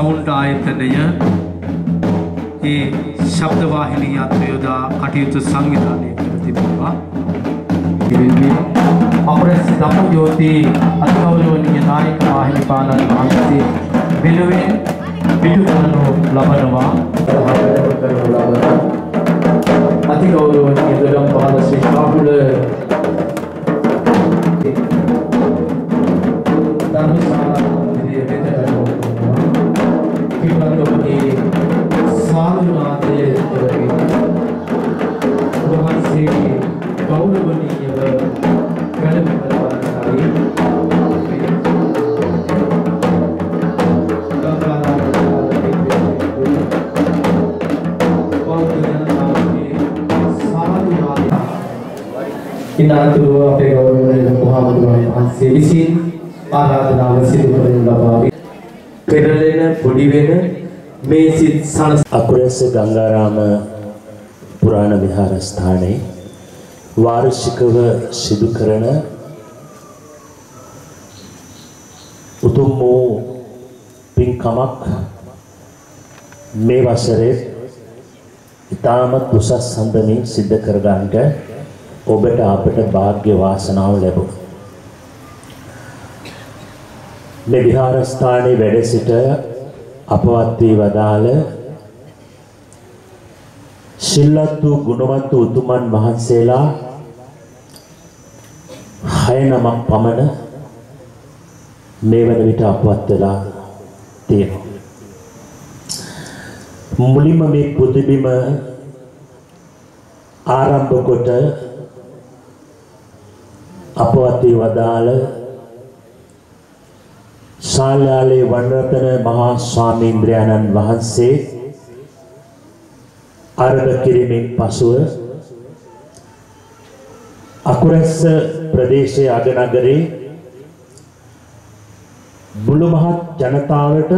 Sound ආයතනය ඒ ශබ්ද වාහිනී යන්ත්‍ර යොදා කටයුතු සංවිධානය කර තිබෙනවා. අපරස් දම්පජෝති අතිගෞරවනීය නායක මාහිමිපාණන් වහන්සේ වෙනුවෙන් පිටු කරනු ලබනවා. අතිගෞරවනීය දොඩම්පාල ශ්‍රී රාහුල ඉනාතුව අපේ ගෞරවනීය මහමුදුන් වහන්සේ විසින් ආරාධනාව සිදු කරනු ලබා පෙරළෙන පොඩි වෙන මේ සිත් සනස අකුරැස්ස ගංගාරාම පුරාණ විහාරස්ථානයේ වාර්ෂිකව සිදු කරන උතුම් වූ පින්කමක් මේ වසරේ ඉතාමත් උසස් සම්දමින් සිද්ධ කර ගන්නට ඔබට අපට වාග්ය වාසනාව ලැබුණා. මේ විහාරස්ථානයේ වැඩ සිට අපවත් වී වදාළ සිල්වත් වූ ගුණවත් වූ උතුමන් වහන්සේලා 6 නමක් පමණ මේ වන විට අපවත් වෙලා තියෙනවා. මුලින්ම මේ පුදුබිම ආරම්භ කොට අපවත් වී වදාළ ශාලාලේ වනරතන මහා ස්වාමීන්ද්‍රයන්න් වහන්සේ ආරම්භ කිරීමෙන් පසුව අකුරැස්ස ප්‍රදේශයේ අගනගරේ මුළුමහත් ජනතාවට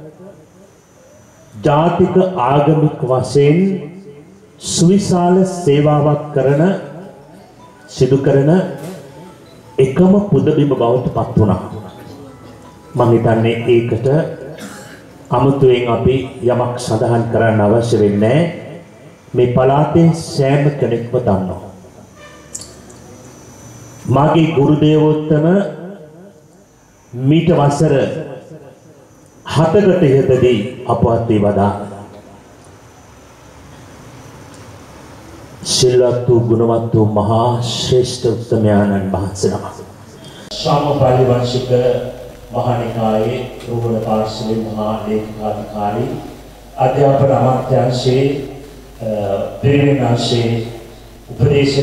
ජාතික ආගමික වශයෙන් සුවිශාල සේවාවක් කරන සිදු කරන එකම පුදබිම බවට පත් වුණා. මම හිතන්නේ ඒකට අමුතුවෙන් අපි යමක් සඳහන් කරන්න අවශ්‍ය වෙන්නේ මේ පළාතේ සෑම කෙනෙක්ම දන්නවා. මාගේ ගුරු දේවෝත්තම මීට වසර 7කට ඉහතදී අපවත් වී වදා සිල්වත් වූ ගුණවත් වූ මහා ශ්‍රේෂ්ඨ උත්තමයන්න් වහන්සේ නමක්. සාමපාලි වංශික මහානිකායේ රෝහණ පාර්ශවයේ මහා ලේකකාධිකාරී අධ්‍යාපන අමාත්‍යාංශයේ පිරිවෙන් අංශයේ උපදේශක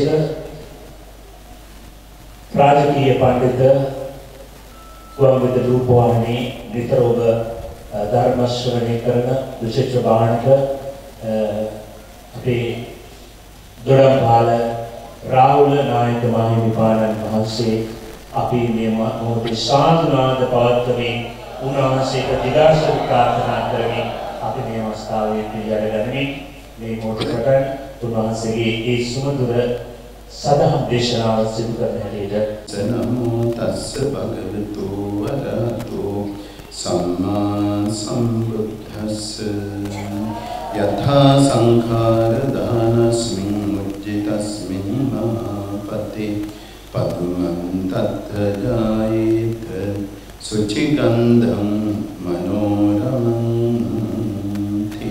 රාජකීය පඬිත වම්විද රූපවාහිනී නිතරම ධර්ම ශ්‍රවණය කරන විශේෂ බාහනක අපේ දොඩම්පාල රාහුල නායක මාහිමිපාණන් වහන්සේ අපි මේ මොහොතේ සාදුනාද පවත්වමින් උන්වහන්සේට දිගාසු ප්‍රාර්ථනා කරමින් අපි මේ අවස්ථාවේ පිළිඅරගනිමින් මේ මොහොතට උන්වහන්සේගේ ඒ සුමధుර සදහම් දේශනාව සිදු කරන හැටියට නමෝ තස්ස භගවතු වරහතෝ සම්මා සම්බුද්දස්ස යථා සංඛාර දානස්මින් උච්චිතස්මින් මාපති පදුමන් තත්ත ජායේත සුචිගන්ධං මනෝරමන්ති.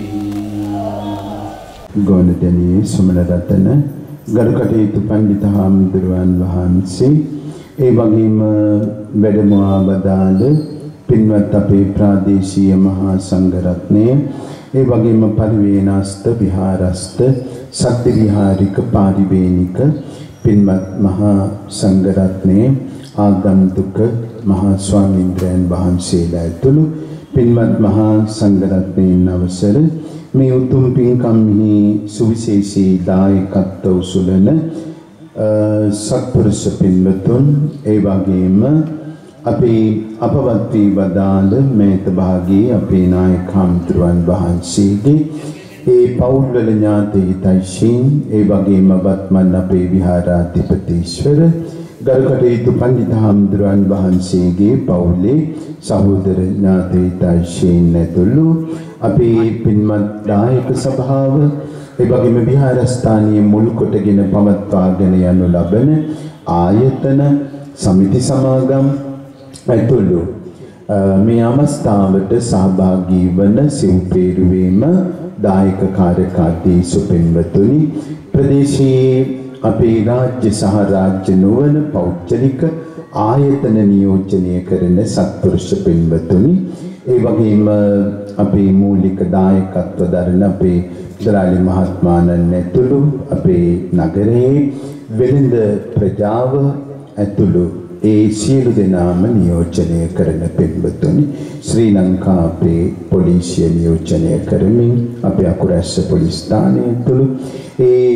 ගෝණදෙනී සුමනරතන ගරුකටයුතු පඬිත හාමුදුරුවන් වහන්සේ ඒ වගේම වැඩමවා වදාළ පින්වත් අපේ ප්‍රාදේශීය මහා සංඝරත්නය ඒ වගේම පරිවේනාස්ත විහාරස්ත සත්‍ය විහාරික පාරිවේනික පින්වත් මහා සංඝරත්නයේ ආගන්තුක මහා ස්වාමීන්ද්‍රයන් වහන්සේලා ඇතුළු පින්වත් මහා සංඝරත්නයන් අවසර මේ උතුම් පින්කම්හි සුවිශේෂී දායකත්ව උසුලන සත්පුරුෂ පින්වතුන් ඒ වගේම අපේ අපවත් වී වදාළ මේත භාගී අපේ නායක හාමුදුරුවන් වහන්සේගේ ඒ පෞද්ගල ඥාති හිතයිශීන් ඒ වගේම වත්මන් අපේ විහාරාධිපතීශ්වර ගරුකටයුතු පණ්ඩිත හාමුදුරුවන් වහන්සේගේ පවුලේ සහෝදර ඥාතීතයිෂීන් ඇතුළු අපේ පින්වත් දායක සභාව එවැගේම විහාරස්ථානීය මුල් කොටගෙන පවත්වාගෙන යනු ලබන ආයතන සමිති සමාගම් ඇතුළු මේ අවස්ථාවට සහභාගී වන සිව්පේරුවේම දායක කාර්යකාරී සුපින්වතුනි ප්‍රදේශයේ අපේ රාජ්‍ය සහ රාජ්‍ය නොවන පෞද්ගලික ආයතන නියෝජනය කරන සත්පුරුෂ පින්වතුනි ඒ වගේම අපේ මූලික දායකත්ව දරන අපේ දරාලි මහත්මාණන් ඇතුළු අපේ නගරයේ වෙළඳ ප්‍රජාව ඇතුළු ඒ සියලු දෙනාම නියෝජනය කරන පින්වතුනි ශ්‍රී ලංකා අපේ පොලිසිය නියෝජනය කරමින් අපේ අකුරැස්ස පොලිස් ස්ථානයේ තුළු ඒ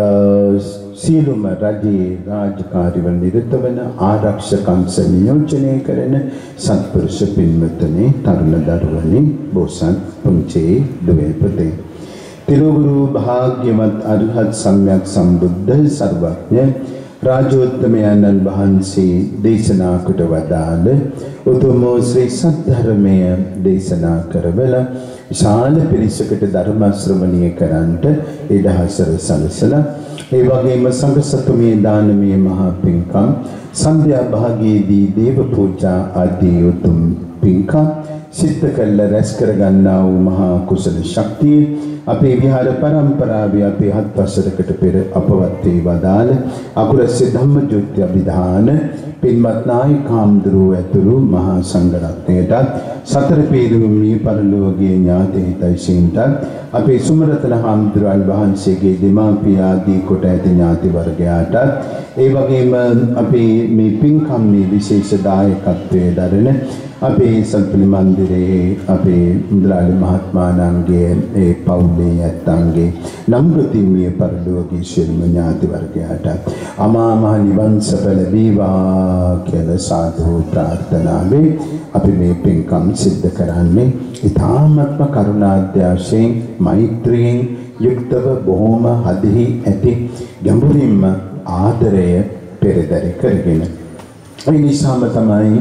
සියලුම රජයේ රාජකාරිවල නිරත වන ආරක්ෂක අංශ නියෝජනය කරන සත්පුරුෂ පින්වතුනි තරුණ දරුවනි බෝසත් පුංචි දුවේ පුතේ තිරුගුරු භාග්‍යවත් අරහත් සම්්‍යක් සම්බුද්ධ සර්වඥ රාජෝත්තමයන්න් වහන්සේ දේශනා කොට වදාළ උතුම් ශ්‍රී සද්ධර්මය දේශනා කරවල විශාල පිරිසකට ධර්ම ශ්‍රවණය කරන්නට ඉඩහසර සැලසලා ඒ වගේම සංඝ සතුමේ දානමය මහා පින්කම් සන්ධ්‍යා භාගයේදී දේව පූජා ආදී උතුම් පින්කම් සිද්ධ කළ රැස් කර ගන්නා වූ මහා කුසල ශක්තිය අපේ විහාර පරම්පරාවේ අපේ 7 වසරකට පෙර අපවත් වේ වදාළ අකුරැස්සේ ධම්මජෝති අභිධාන පින්වත් නායක හාමුදුරුවෝ ඇතුළු මහා සංඝ රත්නයට සතර පීරුම් මේ පරිලෝකීය ඥාතීතයිසින්ට අපේ සුමරතන හාමුදුරුවන් වහන්සේගේ දෙමාපිය ආදී කොට ඇති ඥාති වර්ගයාට ඒ වගේම අපේ මේ පින්කම් මේ විශේෂ දායකත්වයේ දරන අපේ සල්පිලි මන්දිරයේ අපේ මුදලාලි මහත්මාණන්ගේ ඒ පවුලේ ඇත්තන්ගේ නම්ගතිමිය පරිලෝකීය ශිල්ම ඥාති වර්ගයාට අමා මහ නිවන් සප ලැබේවා කියලා සාදු ප්‍රාර්ථනාවේ අපි මේ පින්කම් සිද්ධ කරන්නේ ඊ타ත්ම කරුණාද්යාශයෙන් මෛත්‍රියෙන් යුක්තව බොහොම හදෙහි ඇති ගැඹුරින්ම ආදරය පෙරදරි කරගෙන ඒ නිසාම තමයි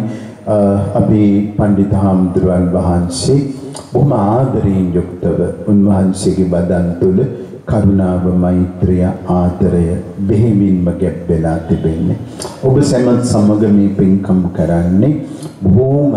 අපේ පණ්ඩිත හාමුදුරුවන් වහන්සේ බොහොම ආදරයෙන් යුක්තව උන්වහන්සේගේ බදන් තුළ කරුණාව මෛත්‍රිය ආදරය බෙහෙමින්ම ගැබ් වෙලා තිබෙන්නේ ඔබ සැමත් සමග මේ පින්කම් කරන්නේ බොහොම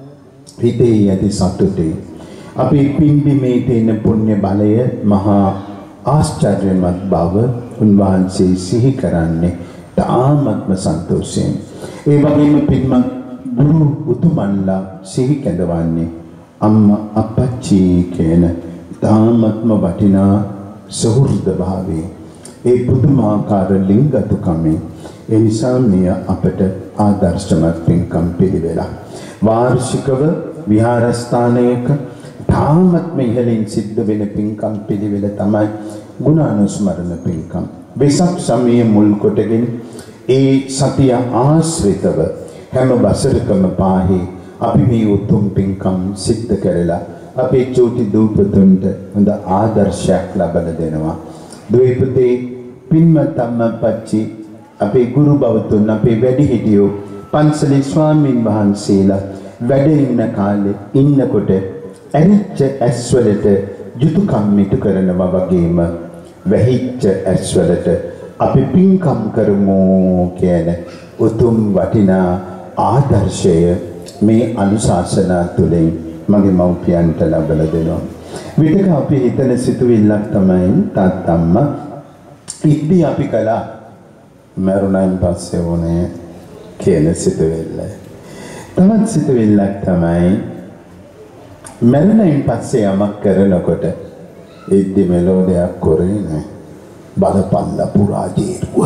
හිතේ ඇති සතුටේ අපේ පින්බිමේ තියෙන පුණ්‍ය බලය මහා ආශ්චර්යමත් බව උන්වහන්සේ සිහි කරන්නේ තාමත්ම සන්තෝෂයෙන් ඒ වගේම පින්මත් ගුරු උතුමන්ලා සිහි කැඳවන්නේ අම්මා අප්පච්චි කියන තාමත්ම වටිනා සහෘද භාවයේ ඒ පුදුමාකාර ලිංගතුකමේ ඒ නිසා මෙය අපට ආදර්ශමත් පින්කම් පිළිවෙලක් වාර්ෂිකව විහාරස්ථානයක තාමත්ම ඉහළින් සිද්ධ වෙන පින්කම් පිළිවෙල තමයි ගුණානුස්මරණ පින්කම් වෙසක් සමයේ මුල් කොටගෙන ඒ සතිය ආශ්‍රිතව හැම වසරකම පාහේ අපි මේ උතුම් පින්කම් සිද්ධ කරලා අපේ චෝටි දූපතුන්ට හොඳ ආදර්ශයක් ලබා දෙනවා. දුවේපතේ පින්වත් අම්මාපච්චි අපේ ගුරු බවතුන් අපේ වැඩිහිටියෝ පන්සලේ ස්වාමීන් වහන්සේලා වැඩ ඉන්න කාලේ ඉන්නකොට ඇරිච්ච ඇස්වලට යුතුයකම් මිටු කරනවා වගේම වැහිච්ච ඇස්වලට අපි පින්කම් කරමු කියන උතුම් වටිනා ආදර්ශය මේ අනුශාසනා තුළින් මගේ මව්පියන්ට ලබා දෙනවා. විතක අපි හිතන සිතුවිල්ලක් තමයි තාත්තම්මා ඉද්දි අපි කළා මරුණයින් පස්සේ වුණේ කියන සිතුවිල්ල. තවත් සිතුවිල්ලක් තමයි මරුණයින් පස්සේ යමක් කරනකොට ඉද්දි මෙලෝ දෙයක් කරේ නැහැ. බලපල්ලා පුරා ජීරුව.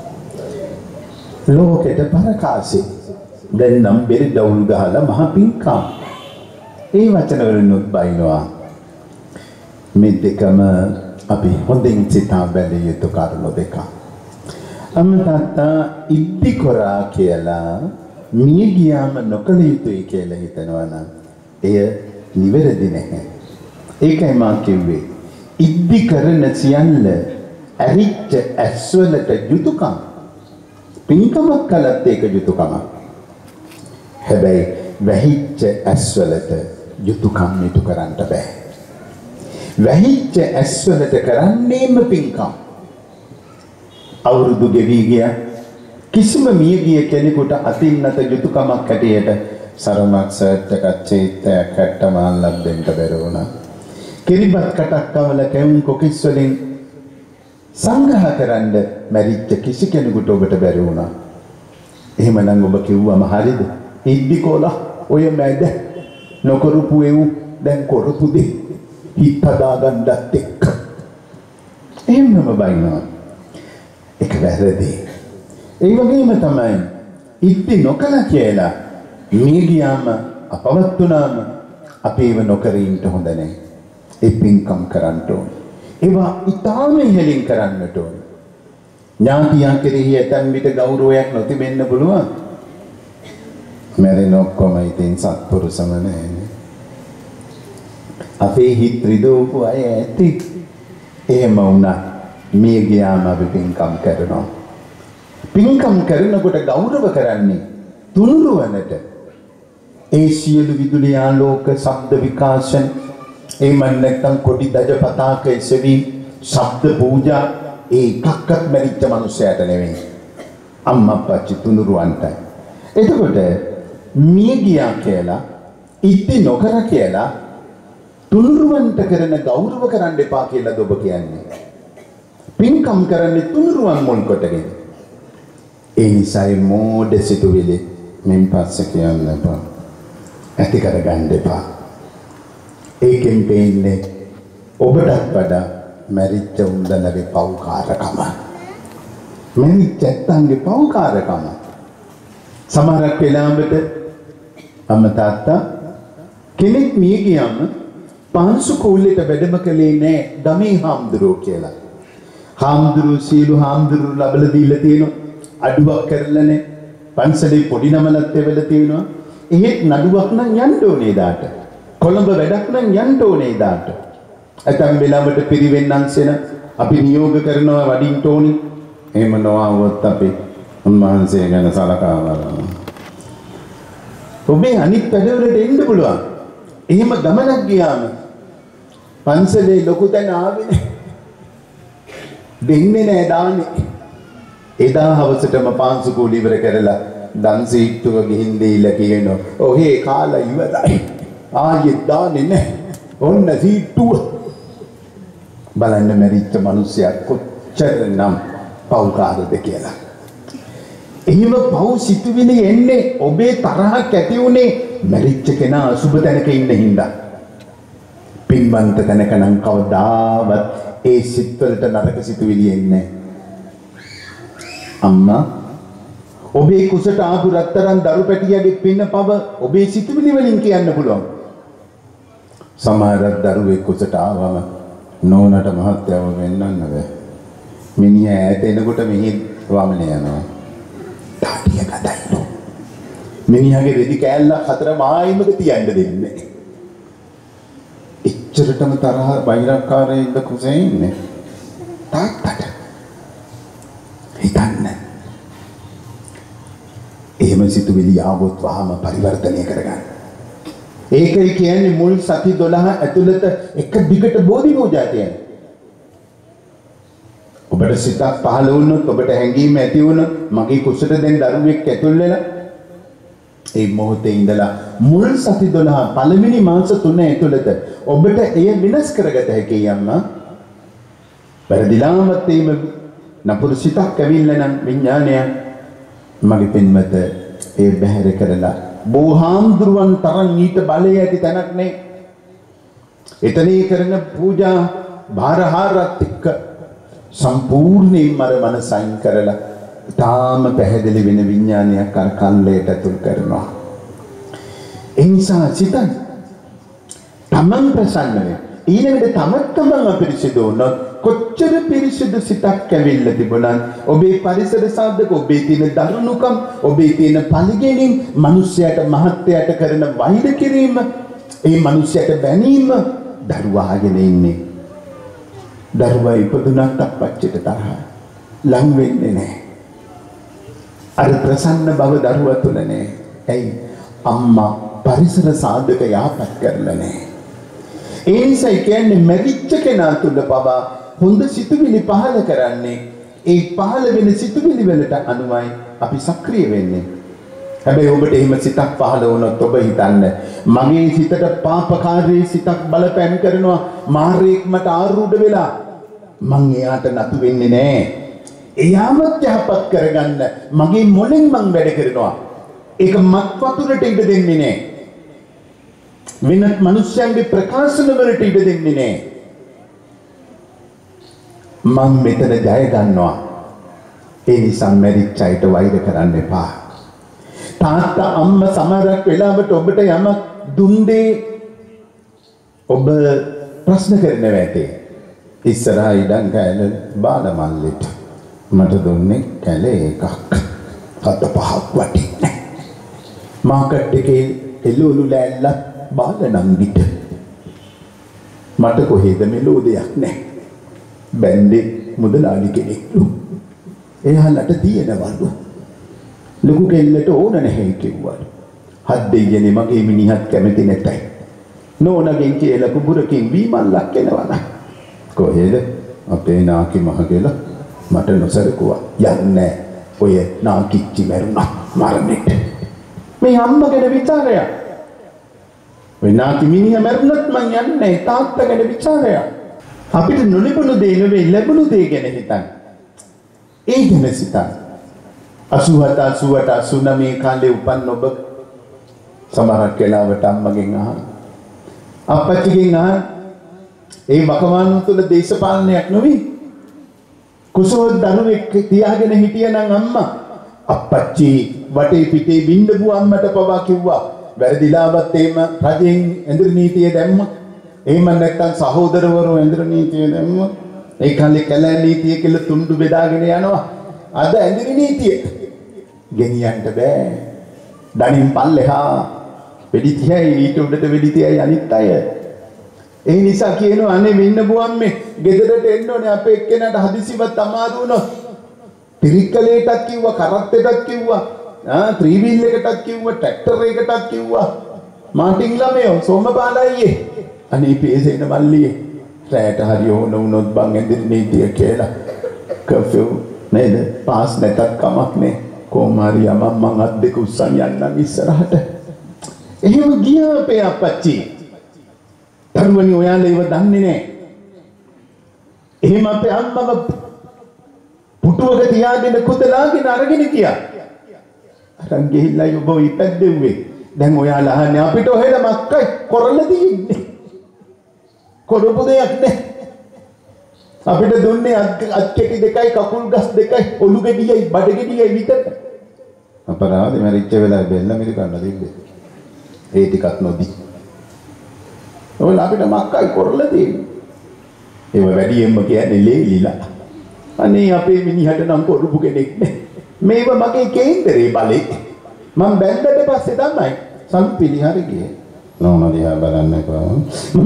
ලෝකෙට පරකාසෙ දැන් නම් බෙරි දවුල් ගහලා මහ පිංකම් ඒ වචන වලින් බයිනවා මේ දෙකම අපි හොඳින් සිතා බැලිය යුතු කරුණු දෙකක් අම්මා ඉද්දි කරා කියලා මිය ගියාම නොකළ යුතුයි කියලා හිතනවා නම් එය නිවැරදි නැහැ ඒකයි මා කිව්වේ ඉද්දි කරන සියල්ල ඇරිච්ච ඇස්වලට යුතුයකම් පින්කමක් කළත් ඒක යුතුයකමක්. හැබැයි වැහිච්ච ඇස්වලට යුතුයකම් ඉටු කරන්න බෑ. වැහිච්ච ඇස්වලට කරන්නේම පින්කම්. අවුරුදු ගෙවි ගියා කිසිම මියගිය කෙනෙකුට අතින් නැත යුතුයකමක් හැටියට සරමක් සර්ට් එකක් චෛත්‍යයක් කට්ටමාල්ලක් දෙන්න බැරි වුණා. කිරිබත් කටක් කවල කැවුම් කොකිස් වලින් සංග්‍රහ කරන්න මැරිච්ච කිසි කෙනෙකුට ඔබට බැරි වුණා. එහෙමනම් ඔබ කිව්වම හරිද? ඉද්දිකෝලා ඔය මැද නොකරපු එව් දැන් කරපු දෙ හිත හදාගන්නත් එක්ක. එහෙමම බයිනවා. ඒක වැරදි. ඒ වගේම තමයි ඉද්දි නොකල කියලා මිය ගියාම අපවත් වුණාම අපේව නොකර ඉන්න හොඳ නැහැ. ඒ පින්කම් කරන්න ඕනේ. ඒවා ඊටාම ඉහළින් කරන්නට ඕනේ. ඥාතියන් කෙරෙහි ඇතන් විට ගෞරවයක් නොතිබෙන්න පුළුවන්. මැරෙන ඔක්කොම ඉතින් සත්පුරුෂම නෑනේ. අපේ හිත රිදවපු අය ඇති. එහෙම වුණා මිය ගියාම අපි පින්කම් කරනවා. පින්කම් කරනකොට ගෞරව කරන්නේ තුනුරුවනට. ඒ සියලු විදුලි ආලෝක ශබ්ද විකාශන එහෙම නැත්නම් කොඩි දජ පතාක එසවීම ශබ්ද පූජා ඒ එකක්වත් මැරිච්ච මිනිසයාට නෙවෙයි. අම්මා අප්පච්චි තුනුරුවන්ටයි. එතකොට මිය ගියා කියලා ඉති නොකර කියලා තුනුරුවන්ට කරන ගෞරව කරන්න එපා කියලාද ඔබ කියන්නේ. පින්කම් කරන්නේ තුනුරුවන් මුල් කොටගෙන. ඒ නිසායි මෝඩ සිතුවිලි මෙන් පස්සේ කියන්න එපා. ඇති කරගන්න එපා. ඒකෙන් පේන්නේ ඔබටත් වඩා මැරිච්ච උන්දලගේ පව්කාරකම. මැරිච්ච ඇත්තන්ගේ පව්කාරකම. සමහරක් වෙලාවට අම්මා තාත්තා කෙනෙක් මිය ගියාම පන්සු කෝල්ලෙට වැඩම කළේ නෑ ගමේ හාමුදුරුවෝ කියලා. හාමුදුරුවෝ සීළු හාමුදුරුවෝ ලබලා දීලා තියෙනවා. අඩුවක් කරලා නෑ. පන්සලේ පොඩි නමලත් එවලා තියෙනවා. එහෙත් නඩුවක් නම් යන්න ඕනේ දාට. කොළඹ වැඩක් නම් යන්න ඕනේ දාට. ඇතම් වෙලාවට පිරිවෙන්නන්සෙන අපි නියෝග කරනවා වඩින්න ඕනේ. එහෙම නොවුවොත් අපි උන්වහන්සේ ගැන සලකා බලනවා. ඔබේ අනිත් වැඩවලට එන්න පුළුවන්. එහෙම ගමනක් ගියාම පන්සලේ ලොකු තැන ආවේ නෑ. දෙන්නේ නෑ දාන්නේ. එදා හවසටම පාන්සු කෝල ඉවර කරලා දන් සීට්ටුව ගිහින් දීලා කියනවා ඔහේ කාලා ඉවරයි. ආයෙත් දාන්නේ නැහැ. ඔන්න සීට්ටුව. බලන්න මැරිච්ච මිනිස්සයා කොච්චරනම් පව්කාරද කියලා. එහෙම පව් සිතුවිලි එන්නේ ඔබේ තරහක් ඇති උනේ මැරිච්ච කෙනා අසුබ තැනක ඉන්න හින්දා. පින්වන්ත තැනක නම් කවදාවත් ඒ සිත්වලට නරක සිතුවිලි එන්නේ නැහැ. අම්මා ඔබේ කුසට ආපු රත්තරන් දරු පැටියගේ පින්න පව ඔබේ සිතුවිලි වලින් කියන්න පුළුවන්. සමහර දරුවෙක් කුසට ආවම නෝනට මහත්යව වෙන්නන්න බෑ. මිනිහා ඈත එනකොට මෙහි වමන යනවා. තාටිය කඩයිනෝ. මිනිහාගේ රෙදි කෑල්ලක් හතර මායිමක තියන්න දෙන්නේ. එච්චරටම තරහ බයිරක්කාරයෙක්ද කුසේ ඉන්නේ. තාත්තට හිතන්න. එහෙම සිතුවිලි ආවොත් වහම පරිවර්තනය කරගන්න. ඒකයි කියන්නේ මුල් සති 12 ඇතුළත එක දිගට බෝධි පූජා කියන්නේ. ඔබට සිතක් පහළ වුණොත් ඔබට හැඟීම ඇති වුණොත් මගේ කුසට දැන් දරුවෙක් ඇතුල් වෙලා ඒ මොහොතේ ඉඳලා මුල් සති 12 පළවෙනි මාස 3 ඇතුළත ඔබට එය විනාශ කරගත හැකියි අම්මා. වැරදිලාමත් එහෙම නපුරු සිතක් ඇවිල්ලා නම් විඥානය මගේ පින්මත ඒ බැහැර කරලා බෝහාම්දුරුවන් තරම් ඊට බලය ඇති තැනක් නේ. එතනේ කරන පූජා භාරහාරත් එක්ක සම්පූර්ණයෙන්ම අර මනස අයින් කරලා තාම පැහැදිලි වෙන විඥානයක් අර කල්ලයට ඇතුල් කරනවා. ඒ නිසා සිතන් තමන් ප්‍රසන්න වෙන ඊළඟට තමන් අපිරිසිදු වුණොත් කොච්චර පිරිසිදු සිතක් ඇවිල්ලා තිබුණත් ඔබේ පරිසර සාධක ඔබේ තියෙන දරුණුකම් ඔබේ තියෙන පරිගැනීම් මිනිස්යාට මහත්යට කරන වෛර කිරීම ඒ මිනිස්යාට බැනීම දරුවාගෙන ඉන්නේ. දරුවා ඉපදුනත් අපච්චිට තරහ ලං වෙන්නේ නැහැ. අර ප්‍රසන්න බව දරුවා තුල නෑ. ඇයි? අම්මා පරිසර සාධක යාපත් කරලා නෑ. ඒ නිසා කියන්නේ මැරිච්ච කෙනා තුල පවා හොඳ සිතුවිලි පහළ කරන්නේ ඒ පහළ වෙන සිතුවිලි වලට අනුවයි අපි සක්‍රිය වෙන්නේ. හැබැයි ඔබට එහෙම සිතක් පහළ වුණොත් ඔබ හිතන්න මගේ සිතට පාපකාරී සිතක් බලපෑම් කරනවා මාරේක් මට ආරූඪ වෙලා මං එයාට නතු වෙන්නේ නැහැ. එයාම යහපත් කරගන්න මගේ මොලෙන් මං වැඩ කරනවා. ඒක මත් වතුරට ඉඩ දෙන්නේ නැහැ. වෙනත් මිනිස්යන්ගේ ප්‍රකාශන වලට ඉඩ දෙන්නේ නැහැ. මං මෙතන ජය ගන්නවා. ඒ නිසා මැරිච්ච අයට වෛර කරන්න එපා. තාත්තා අම්මා සමහරක් වෙලාවට ඔබට යමක් දුන්නේ ඔබ ප්‍රශ්න කරනවා ඇතේ. ඉස්සරහා ඉඩම් කෑල බාලමල්ලෙට මට දුන්නේ කැලේ එකක්. හත පහක් වටින්නේ. මාකට් එකේ එළවලු ලෑල්ලක් බාලනංගිට. මට කොහෙද මෙලෝ දෙයක් නැහැ. බැන්දේ මුදලාලි කෙනෙක්ලු. එයාලට තියෙනවලු. ලොකු කෙල්ලට ඕන නැහැ කිව්වලු. හත් දෙයියනේ මගේ මිනිහත් කැමති නැතයි. නෝනගෙන් කියලා කුඹුරකින් වීමල්ලක් එනවනම්. කොහෙද? අපේ නාකි මහ කියලා මට නොසලකුවා. යන්නේ ඔය නාකිච්චි මරුණා මරණෙට. මේ අම්මා ගැන විචාරයක්. ඔය නාකි මිනිහා මරුණත් මං යන්නේ තාත්තා ගැන විචාරයක්. අපිට නොලැබුණු දේ නෙවෙයි ලැබුණු දේ ගැන හිතන්න. ඒ ගැන සිතන්න. 87 88 89 කාලේ උපන් ඔබ සමහරක් වෙලාවට අම්මගෙන් අහන අප්පච්චිගෙන් අහන ඒ වකවානුව තුළ දේශපාලනයක් නොවේ. කුසෝත් දරුවෙක් තියාගෙන හිටියනම් අම්මා අප්පච්චි වටේ පිටේ බින්දපු අම්මට පවා කිව්වා වැරදිලාවත් එහෙම රජෙන් ඇඳුරු නීතිය දැම්මා. එහෙම නැත්නම් සහෝදරවරු ඇඳුරු නීතිය දැම්මා. ඒ කාලේ කැලෑ නීතිය කියලා තුන්ඩු බෙදාගෙන යනවා. අද ඇඳුරු නීතිය ගෙනියන්න බෑ. දණින් පල්ලෙහා වෙඩි තියයි ඊට උඩට වෙඩි තියයි අනිත් අය. ඒ නිසා කියනවා අනේ මෙන්න බුවම්මේ ගෙදරට එන්න ඕනේ අපේ එක්කෙනාට හදිසියවත් අමාරු වුණොත්. පිරික්කලේටත් කිව්වා කරත්තෙටත් කිව්වා ත්‍රිවිල් එකටත් කිව්වා ට්‍රැක්ටර් එකටත් කිව්වා මාටින් ළමයෝ සෝමපාලයියේ අනේ පේසෙන මල්ලියේ රැට හරි ඕන වුණොත් බං ඇඳිරි නීතිය කියලා කර්ෆියු නේද පාස් නැතත් කමක් නේ කොමාරි යමම් මං අත් දෙක උස්සන් යන්නම් ඉස්සරහට. එහෙම ගියා අපේ අපච්චි. දරුවනි ඔයාලා ඒව දන්නේ නැහැ. එහෙම අපේ අම්මව පුටුවක තියාගෙන කුදලාගෙන අරගෙන ගියා. අරන් ගිහිල්ලා ඔබ ඉපැද්දෙව්වේ. දැන් ඔයාලා අහන්නේ අපිට ඔහෙල මක්කයි කරලා තියෙන්නේ. කරපු දෙයක් නැහැ. අපිට දුන්නේ අත් කෙටි දෙකයි කකුල් ගස් දෙකයි ඔලු ගෙඩියයි බඩ ගෙඩියයි විතර. අපරාධෙ මරිච්ච වෙලාව බෙල්ල මිරි ගන්න දෙන්නේ. ඒ ටිකක් නොදී. ඔයාලා අපිට මක්කයි කරලා තියෙන්නේ. ඒව වැඩියෙන්ම කියන්නේ ලේලිලා. අනේ අපේ මිනිහට නම් කරපු කෙනෙක් නේ. මේව මගේ කේන්දරේ බලේ. මම බැන්දට පස්සේ තමයි සම්පිලි හරි ගියේ. නෝනා දිහා බලන්න කොහොම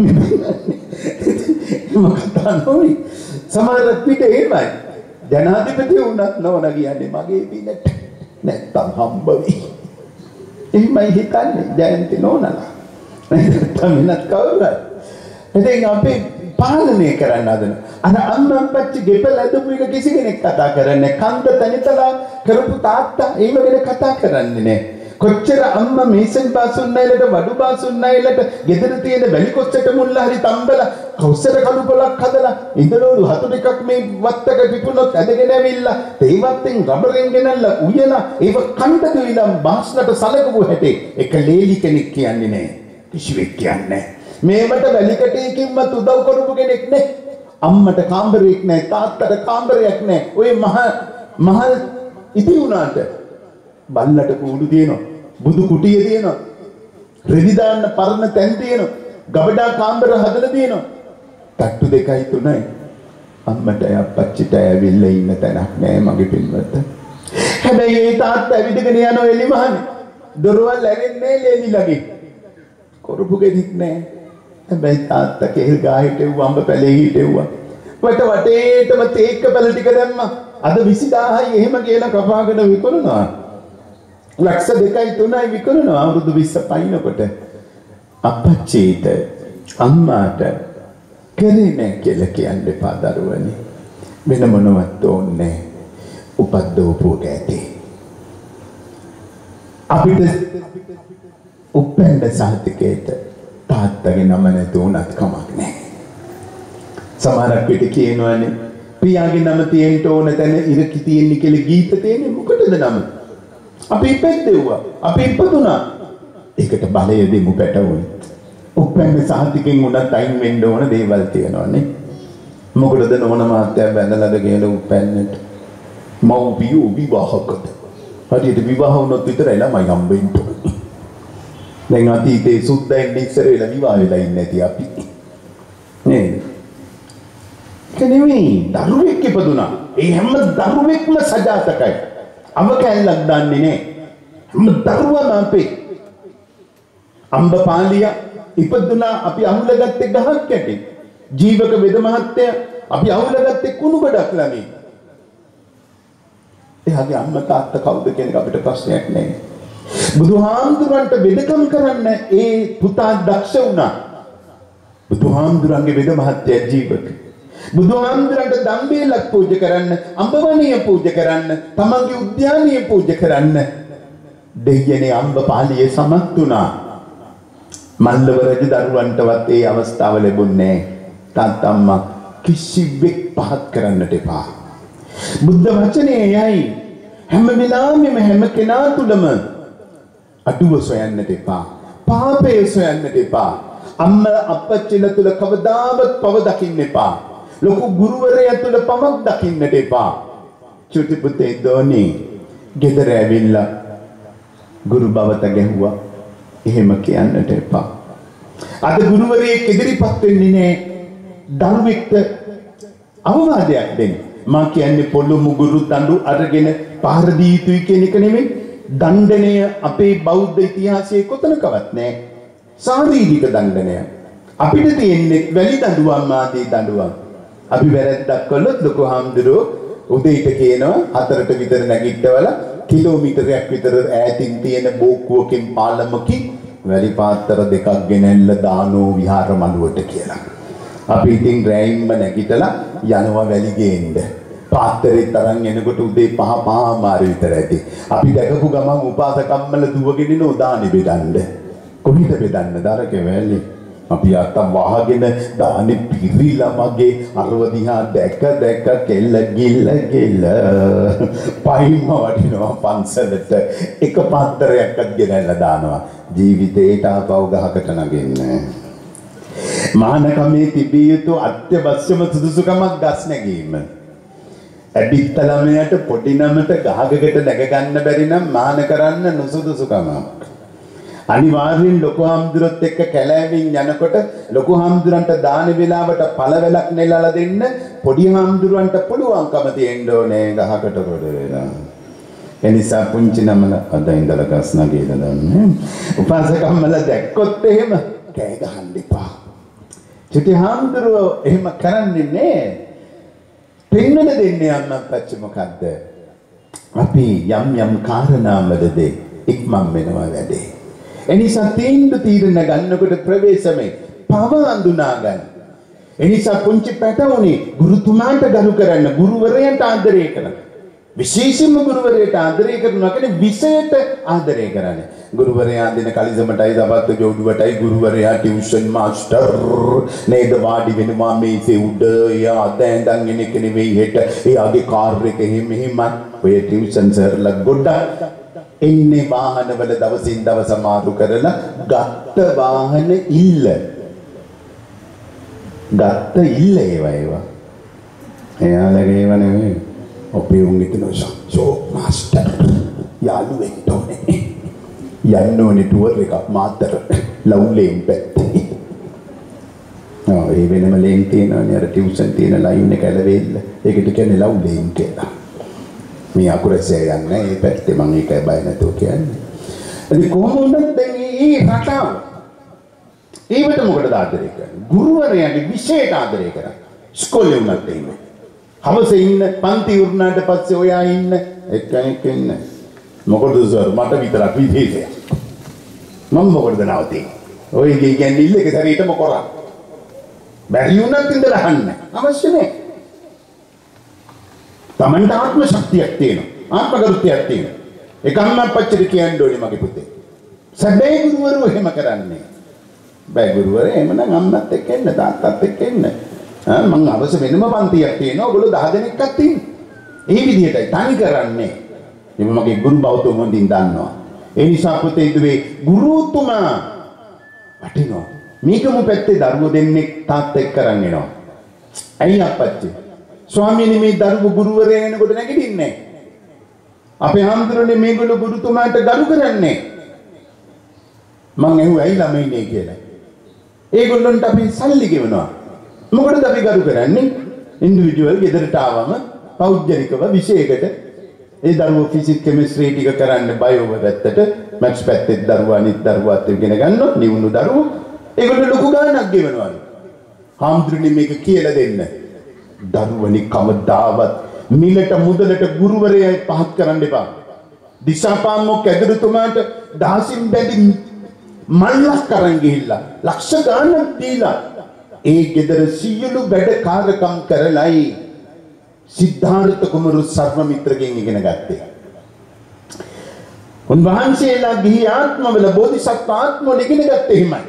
මම තානෝයි සමහර පිට එහෙමයි. ජනාධිපති වුණත් නෝනා කියන්නේ මගේ පිනට නැත්තම් හම්බ වෙයි. එහෙමයි හිතන්නේ ජයන්ති නෝනාලා. නැත්තම් වෙනත් කවුරුහරි. ඉතින් අපි පාලනය කරන්න හදන. අර අම්මා අපච්චි ගෙපල ඇදපු එක කිසි කෙනෙක් කතා කරන්නේ කන්ද තනිතලා කරපු තාත්තා ඒව ගැන කතා කරන්නේ නැහැ. කොච්චර අම්මා මේසෙන් පාසුන්නයිලට වඩු පාසුන්නයිලට ගෙදර තියෙන වැලි කොස්සට මුල්ල හරි තම්බලා කෞසර කළු පොලක් හදලා ඉඳලෝරු හතු ටිකක් මේ වත්තක පිපුණොත් ඇදගෙන ඇවිල්ලා තේවත්තෙන් රබරෙන් ගෙනල්ලා උයලා ඒව කන්ද දෙවිලම් බාස්නට සලකපු හැටි එක ලේලි කෙනෙක් කියන්නේ නැහැ. කිසිවෙක් කියන්නේ නැහැ. මේවට වැලිකටයකින්වත් උදව් කරපු කෙනෙක් නැහැ. අම්මට කාමරයක් නැහැ, තාත්තට කාමරයක් නැහැ. ඔය මහ ඉති උනාට බල්ලට කූඩු තියෙනවා, බුදු කුටිය තියෙනවා, රෙදි දාන්න පරණ තැන් තියෙනවා, ගබඩා කාමර හදලා තියෙනවා. තට්ටු 2යි 3යි. අම්මට අපච්චිට ඇවිල්ලා ඉන්න තැනක් නැහැ මගේ පින්වත්ත. හැබැයි ඒ තාත්තා ඇවිදගෙන යනවා එලිමහනේ. දොරවල් ඇරෙන්නේ ලේලිලගේ. කරපු ගෙදික් නැහැ. හැබැයි තාත්තා කෙල් ගා හිටෙව්වා අඹ පැලේ හිටෙව්වා. වටේටම තේක්ක පැල ටික දැම්මා. අද 20000යි එහෙම කියලා කපාගෙන විකුණනවා. ලක්ෂ 2යි 3යි විකුණනවා අවුරුදු 20 පයින්නකොට. අපච්චිට අම්මාට කරේ නැහැ කියලා කියන්න එපා දරුවනේ. වෙන මොනවත් ඕනේ උපද්දවපු ගැටි. අපිට උපෙන්ද සාහිත්‍යයට තාත්තගේ නම නැතුණත් කමක් නැහැ. සමහරක් පිට කියනවනේ පියාගේ නම තියෙන්න ඕන තැන ඉරකි තියෙන්නේ කියලා ගීත තියෙන්නේ මොකටද නම? අපි ඉපැද්දෙව්වා. අපි ඉපදුනා. ඒකට බලය දෙමු පැටවුනේ. උපෙන්ද සාහිත්‍යයෙන් උනත් අයින් වෙන්න ඕන දේවල් තියෙනවනේ. මොකටද නෝන මාත්‍යා බැඳලාද කියලා උපෙන්නට මව්පියෝ විවාහකට. හරියට විවාහ වුණොත් විතරයි ළමයි හම්බෙන්න ඕනේ. දැන් අතීතේ සුද්දෙන් ඉස්සර වෙලා විවාහ වෙලා ඉන්නේ නැති අපි. නේද? කෙනෙමි දරුවෙක් ඉපදුනා. ඒ හැම දරුවෙක්ම සජාතකයි. අම කැල්ලක් දන්නේ නැහැ. හැම දරුවම අපේ අම්බපාලිය ඉපදුනා අපි අහුලගත්තේ ගහක් යටින්. ජීවක වෙද මහත්තයා අපි අහුලගත්තේ කුණු ගඩක් ළඟින්. එයාගේ අම්මා තාත්තා කවුද කියන එක අපිට ප්‍රශ්නයක් නැහැ. බුදුහාමුදුරන්ට වෙදකම් කරන්න ඒ පුතා දක්ෂ වුණා. බුදුහාමුදුරන්ගේ වෙද මහත්තයා ජීවක. බුදුහාමුදුරන්ට දම්බේලක් පූජා කරන්න, අඹවණිය පූජා කරන්න, තමන්ගේ උද්‍යානීය පූජා කරන්න දෙයනේ අම්බපාලියේ සමත් වුණා. මල්ලව රජ දරුවන්ටවත් ඒ අවස්ථාව ලැබුණේ නැහැ. තාත්තම්මා කිසිවෙක් පහත් කරන්නට එපා. බුද්ධ වචනේ යයි හැම වෙලාවෙම හැම කෙනා තුළම අඩුව සොයන්නට එපා. පාපය සොයන්නට එපා. අම්මා අපච්චිලා තුළ කවදාවත් පව දකින්න එපා. ලොකු ගුරුවරයා තුළ පවක් දකින්නට එපා. චුටි පුතේ දෝනි ගෙදර ඇවිල්ලා ගුරු බවත ගැහුවා. එහෙම කියන්නට එපා. අද ගුරුවරයෙක් ඉදිරිපත් වෙන්නේ නැහැ. දරුවෙක්ට අවවාදයක් දෙන්න. මා කියන්නේ පොළො මුගුරු දඬු අරගෙන පහර දී යුතුයි කියන එක නෙමෙයි. දණ්ඩනය අපේ බෞද්ධ ඉතිහාසයේ කොතනකවත් නැහැ. ශාරීරික දණ්ඩනය. අපිට තියෙන්නේ වැලි දඬුවම් ආදී දඬුවම්. අපි වැරද්දක් කළොත් ලොකු හාමුදුරුවෝ උදේට කියනවා 4ට විතර නැගිටවලා කිලෝමීටරයක් විතර ඈතින් තියෙන බෝක්කුවකින් පාලමකින් වැලි පාත්තර 2ක් ගෙනල්ලා දානෝ විහාර මළුවට කියලා. අපි ඉතින් රැයින්ම නැගිටලා යනවා වැලි ගේන්න. පාත්තරේ තරන් එනකොට උදේ 5:00 විතර ඇති. අපි දැකපු ගමන් උපාසකම්මල දුවගෙන ඉන උදානි බෙදන්න. කොහෙද බෙදන්න? දරකේ වැලි. අපි අතම් වහගෙන දානි පිරිලා මගේ අරව දිහා දැක කෙල්ල ගිල්ල පයින්ම වටිනවා පන්සලට එක පාත්තරයක්වත් ගෙනල්ලා දානවා. ජීවිතේට ආපහු ගහකට නගින්නේ. මහානකමේ තිබිය යුතු අත්‍යවශ්‍යම සුදුසුකමක් ගස් නැගීම. ඇබිත්ත ළමයට පොඩි නමට ගහකට නැග ගන්න බැරි නම් මාන කරන්න නුසුදුසුකමක්. අනිවාර්යෙන් ලොකු හාමුදුරුවොත් එක්ක කැලෑවින් යනකොට ලොකු හාමුදුරන්ට දාන වේලාවට පළවැලක් නෙලලා දෙන්න පොඩි හාමුදුරන්ට පුළුවන්කම තියෙන්න ඕනේ ගහකට රොඩ වෙලා. එනිසා පුංචි නමල අද ඉඳලා ගස් නගීලා දාන්නේ. උපාසකම්මල දැක්කොත් එහෙම කෑ ගහන්න එපා. චුටි හාමුදුරුවෝ එහෙම කරන්නේ නෑ. පෙන්වන දෙන්නේ අම්මපච්චි මොකද්ද? අපි යම් කාරණාවලදී ඉක්මන් වෙනවා වැඩේ. එනිසා තීරණ ගන්නකොට ප්‍රවේශමේ පව අඳුනා ගන්න. එනිසා පුංචි පැටවුනේ ගුරුතුමාට ගරු කරන්න, ගුරුවරයන්ට ආදරය කරන්න. විශේෂයෙන්ම ගුරුවරයාට ආදරය කරනවා කියන්නේ විෂයට ආදරය කරන්නේ. ගුරුවරයා දෙන කලිසමටයි දවල්ට ජෝඩුවටයි ගුරුවරයා ටියුෂන් මාස්ටර් නේද වාඩි වෙනවා මේසේ උඩ. එයා දැන් එනෙක් නෙවෙයි හෙට එයාගේ කාර් එක එහෙම ඔය ටියුෂන් සර්ලා ගොඩක් එන්නේ වාහනවල දවසින් දවස මාරු කරලා ගත්ත වාහන ඉල්ල ඒවා එයාලගේ ඒවා නෙවෙයි. අපේ උන් හිතනවා සෝ මාස්ටර් යාළු වෙන්න ඕනේ. යන්න ඕනේ ටුවර් එකක් මාතර ලව්ලේන් පැත්තේ. ඒ වෙනම ලේන් තියෙනවානේ අර ටියුෂන් තියෙන ලයින් එක ඇලවෙන්න. ඒකට කියන්නේ ලව්ලේන් කියලා. මේ අකුරසේ යන්නේ ඒ පැත්තේ මම ඒකයි බය නැතුව කියන්නේ. ඉතින් කොහොමද දැන් මේ රටාව? ඒවට මොකටද ආදරය කරන්නේ? ගුරුවරයාගේ විශේෂ ආදරය කරන්නේ. ඉස්කෝලේ උනත් ඉන්නේ. හවසේ ඉන්න පන්ති උරුණාට පස්සේ ඔයා ඉන්න එක්කෙනෙක් ඉන්න. මොකටද සර් මට විතරක් විදේශයක්. මම මොකටද නවතින්නේ? ඔය කියන්නේ ඉල්ල එක සැරේටම කරා. බැරි වුණත් ඉඳලා අහන්න. අවශ්‍ය නැහැ. Tamanට ආත්ම ශක්තියක් තියෙනවා. ආත්ම ගරුත්වයක් තියෙනවා. ඒක අම්මා අපච්චිට කියන්න ඕනේ මගේ පුතේ. සැබෑ ගුරුවරු එහෙම කරන්නේ. බෑ ගුරුවරයා එහෙමනම් අම්මත් එක්ක එන්න තාත්තත් එක්ක එන්න. මං අවශ්‍ය වෙනම පන්තියක් තියෙනවා. ඔයගොල්ලෝ 10 දෙනෙක්වත් ඉන්න. ඒ විදිහටයි තනි කරන්නේ. එimhe මගේ ගුරු බෞද්ධ මොන්දින් දන්නවා. ඒ නිසා පුතේ ඉදුවේ ගුරුතුමා වටිනවා. මේකම පැත්තේ දරුවෝ දෙන්නෙක් තාත්තා එක්ක කරන් එනවා. ඇයි අපච්චි? ස්වාමීනි මේ දරුවෝ ගුරුවරයා එනකොට නැගිටින්නේ නැහැ. අපේ හාමුදුරනේ මේගොල්ලෝ ගුරුතුමාට ගරු කරන්නේ. මං ඇහුවා ඇයි ළමයිනේ කියලා. ඒගොල්ලන්ට අපි සල්ලි ගෙවනවා. මොකටද අපි ගරු කරන්නේ? ඉන්ඩිවිජුවල් ගෙදරට ආවම පෞද්ගලිකව විශේෂයකට ඒ දරුවෝ ෆිසික්ස් කෙමිස්ට්‍රි ටික කරන්න බයෝ පැත්තට මැත්ස් පැත්තේ දරුවා අනිත් දරුවාත් ඉගෙන ගන්නවා නිවුණු දරුවෝ ඒගොල්ලෝ ලොකු ගාණක් ගෙවනවලු. හාමුදුරනේ මේක කියලා දෙන්න. දරුවනි කවදාවත් මිලට මුදලට ගුරුවරයා පහත් කරන්න එපා. දිසාපාමොක් ඇදුරුතුමාට දහසින් බැඳි මල්ලක් අරන් ගිහිල්ලා ලක්ෂ ගාණක් දීලා ඒ ගෙදර සියලු වැඩ කාර්යකම් කරලයි සිද්ධාර්ථ කුමාර සර්වමිත්‍රගෙන් ඉගෙන ගත්තේ. උන්වහන්සේලා ගිහි ආත්මවල බෝධිසත්ව ආත්මවල ඉගෙන ගත්තේ එහෙමයි.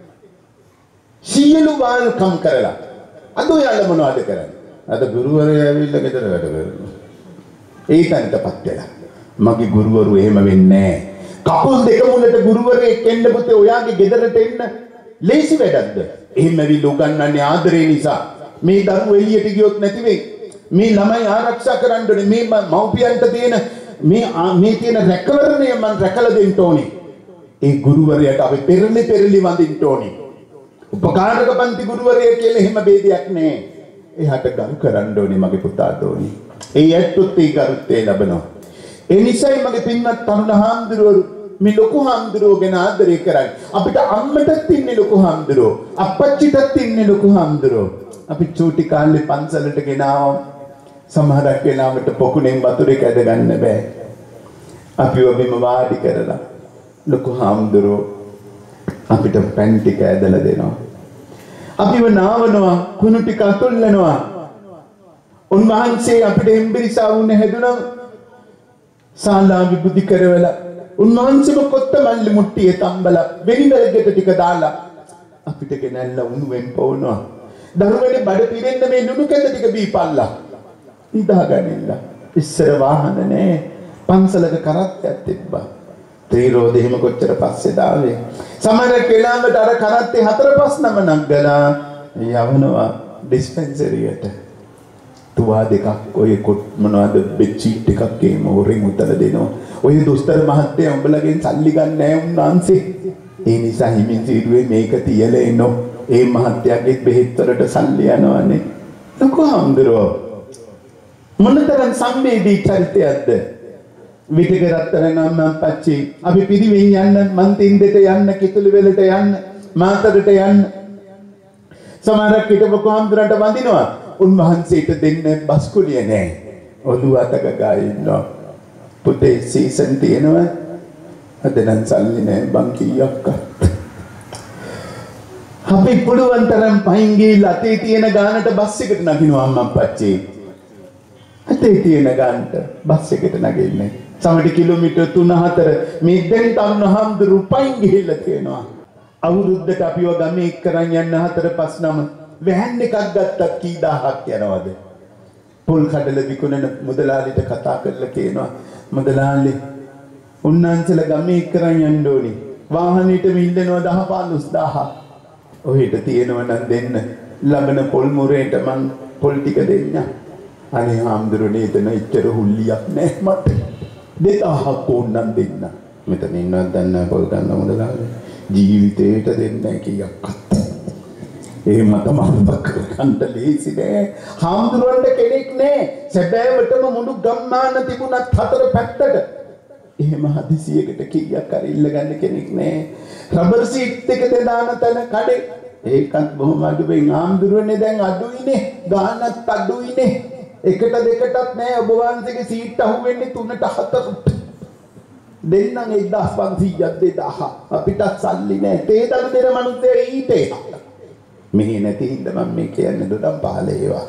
සියලු වාල්කම් කරලා. අද ඔයාලා මොනවද කරන්නේ? අද ගුරුවරයා ඇවිල්ලා ගෙදර වැඩ කරනවා. ඒ තැනටපත් වෙලා. මගේ ගුරුවරු එහෙම වෙන්නේ නැහැ. කකුල් දෙක මුලට ගුරුවරයෙක් එන්න පුතේ ඔයාගේ ගෙදරට එන්න ලේසි වැඩක්ද? එහෙම ඇවිල්ලා උගන්වන්නේ ආදරේ නිසා. මේ දරුවෝ එළියට ගියොත් නැති වෙයි. මේ ළමයි ආරක්ෂා කරන්න ඕනේ. මේ මව්පියන්ට තියෙන මේ තියෙන රැකවරණය මම රැකලා දෙන්න ඕනේ. ඒ ගුරුවරයාට අපි පෙරලි වඳින්න ඕනේ. උපකාරක පන්ති ගුරුවරයා කියලා එහෙම ભેදයක් නැහැ. එයාට ගරු කරන්න ඕනේ මගේ පුතාට ඕනේ. ඒ ඇත්තොත් ඒ ගරුත්වය ලැබෙනවා. ඒ නිසායි මගේ පින්වත් තරුණ හාමුදුරුවෝ මේ ලොකු හාමුදුරුවෝ ගැන ආදරය කරන්නේ. අපිට අම්මටත් ඉන්නේ ලොකු හාමුදුරුවෝ. අප්පච්චිටත් ඉන්නේ ලොකු හාමුදුරුවෝ. අපි චූටි කාලේ පන්සලට ගෙනාවම සමහරක් වෙලාවට පොකුණෙන් වතුර කැද ගන්න බෑ. අපිව බිම වාඩි කරලා ලොකු හාමුදුරුවෝ අපිට පැන් ටික ඇදලා දෙනවා. අපිව නාවනවා, කුණු ටික අතුල්ලනවා. උන්වහන්සේ අපිට එම්බිරිසා වුණ හැදුණා සාලා විබුද්ධි කරවලා උන්වහන්සේම කොත්තමල්ලි මුට්ටියේ තම්බලා වෙනිවැල්ගෙට ටික දාලා අපිට ගෙනල්ලා උණුවෙන් පොවනවා. දරුවනේ බඩ පිරෙන්න මේ ලුණු කැඳ ටික බීපල්ලා. නිදාගනින්න. ඉස්සර වාහන නෑ. පන්සලක කරත්තයක් තිබ්බා. ත්‍රිරෝද එහෙම කොච්චර පස්සේ දාවේ. සමහරක් වෙලාවට අර කරත්තේ 4-5 නගලා යවනවා ඩිස්පෙන්සරියට. තුවා දෙකක් ඔය කොට මොනවද බෙඩ්ෂීට් එකක් එහෙම හොරෙන් උතල දෙනවා. ඔය දොස්තර මහත්තයා උඹලගෙන් සල්ලි ගන්න නෑ උන්වහන්සේ. ඒ නිසා හිමින් සීරුවේ මේක තියලා එනෝ. ඒ මහත්තයාගේ බෙහෙත් වලට සල්ලි යනවනේ. ලොකු හාමුදුරුවෝ මොනතරම් සංවේදී චරිතයක්ද? විටක රත්තරන් අම්මා අපච්චි අපි පිරිවෙන් යන්න මන්තින්දෙට යන්න කිතුළු වෙලට යන්න මාතරට යන්න සමහරක් හිටපු කොහොම්දුරන්ට වඳිනවා. උන්වහන්සේට දෙන්න බස් කුලිය නෑ. ඔළුව අතක ගා ඉන්නවා. පුතේ සීසන් තියෙනවා. අද නම් සල්ලි නෑ බං කීයක්වත්. අපි පුළුවන් තරම් පයින් ගිහලා අතේ තියෙන ගානට බස් එකට නගිනවා අම්මා අපච්චි. අතේ තියෙන ගානට බස් එකට නගින්නේ. සමහර කිලෝමීටර් 3-4 මේ දැන් තරුණ හාමුදුරු පයින් ගිහිල්ලා තියෙනවා. අවුරුද්දට අපිව ගමේ එක් කරන් යන්න 4-5 වෑන් එකක් ගත්තත් කී දහයක් යනවද? පොල් කඩල විකුණන මුදලාලිට කතා කරලා කියනවා මුදලාලි උන්නාන්සලා ගමේ එක් කරන් යන්න ඕනි. වාහනේට මිල්ලනවා 10-15000. ඔහෙට තියෙනවා නම් දෙන්න. ලබන පොල් මුරේට මං පොල් ටික දෙන්න. අනේ හාමුදුරනේ එතන ඉච්චර හුල්ලියක් නෑ මට. 2000ක් ඕනනම් දෙන්න. මෙතන ඉන්නවත් දන්නේ පොල් ගන්න මුදලාලි. ජීවිතේට දෙන්නේ කීයක්වත්. එහෙම තමයි බක්කන්ට ලේසි නෑ. හාමුදුරන්ට කෙනෙක් නෑ. සැබෑවටම මුළු ගම්මාන තිබුණත් 4 පැත්තට. එහෙම හදිසියකට කීයක් හරි ඉල්ල ගන්න කෙනෙක් නෑ. රබර් සීට් එක දාන තැන කඩේ. ඒකත් බොහොම අඩුවෙන් හාමුදුරනේ දැන් අඩුයිනේ. ගානත් අඩුයිනේ. එකට දෙකටත් නෑ ඔබ වහන්සේගේ සීට් අහුවෙන්නේ 3ට 4ට. දෙන්නම් 1500ක් 2000 අපිට සල්ලි නැහැ. තේ දළු දෙන මිනිස්සු ඊටේ. මෙහි නැති හින්දා මම මේ කියන්නේ දොඩම් පහල ඒවා.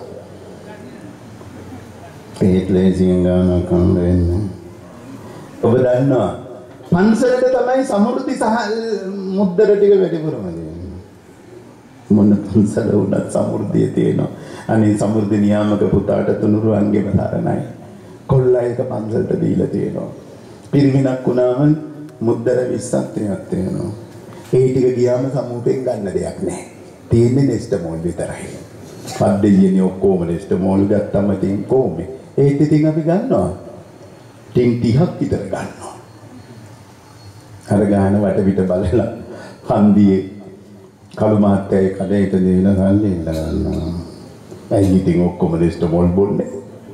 ඒත් ලේසියෙන් ගන්න කම් වෙන්නේ. ඔබ දන්නවා පන්සලට තමයි සමෘද්ධි සහ මුද්දර ටික වැඩිපුරම දෙන්නේ. මොන පන්සල වුණත් සමෘද්ධිය තියෙනවා. අනේ සමෘද්ධි නියාමක පුතාට තුනුරුවන්ගේම තරණයි. කොල්ලා එක පන්සලට දීලා තියෙනවා. පිරිමිනක් වුණාම මුද්දර 20ක් තියෙනවා. ඒ ටික ගියාම සමූහෙන් ගන්න දෙයක් නැහැ. තියෙන්නේ නෙස්ට මෝල් විතරයි. පද්දෙයියනේ ඔක්කොම නෙස්ට මෝල් ගත්තම තියෙන කොහොමද? ඒත් ඉතින් අපි ගන්නවා. ටින් 30ක් විතර ගන්නවා. අර ගාන වටපිට බලලා හන්දියේ කළු මාත්‍යයේ කඩේට දෙන සල්ලි ඉල්ල ගන්නවා. ඇයි ඉතින් ඔක්කොම නෙස්ට මෝල් බොන්නේ?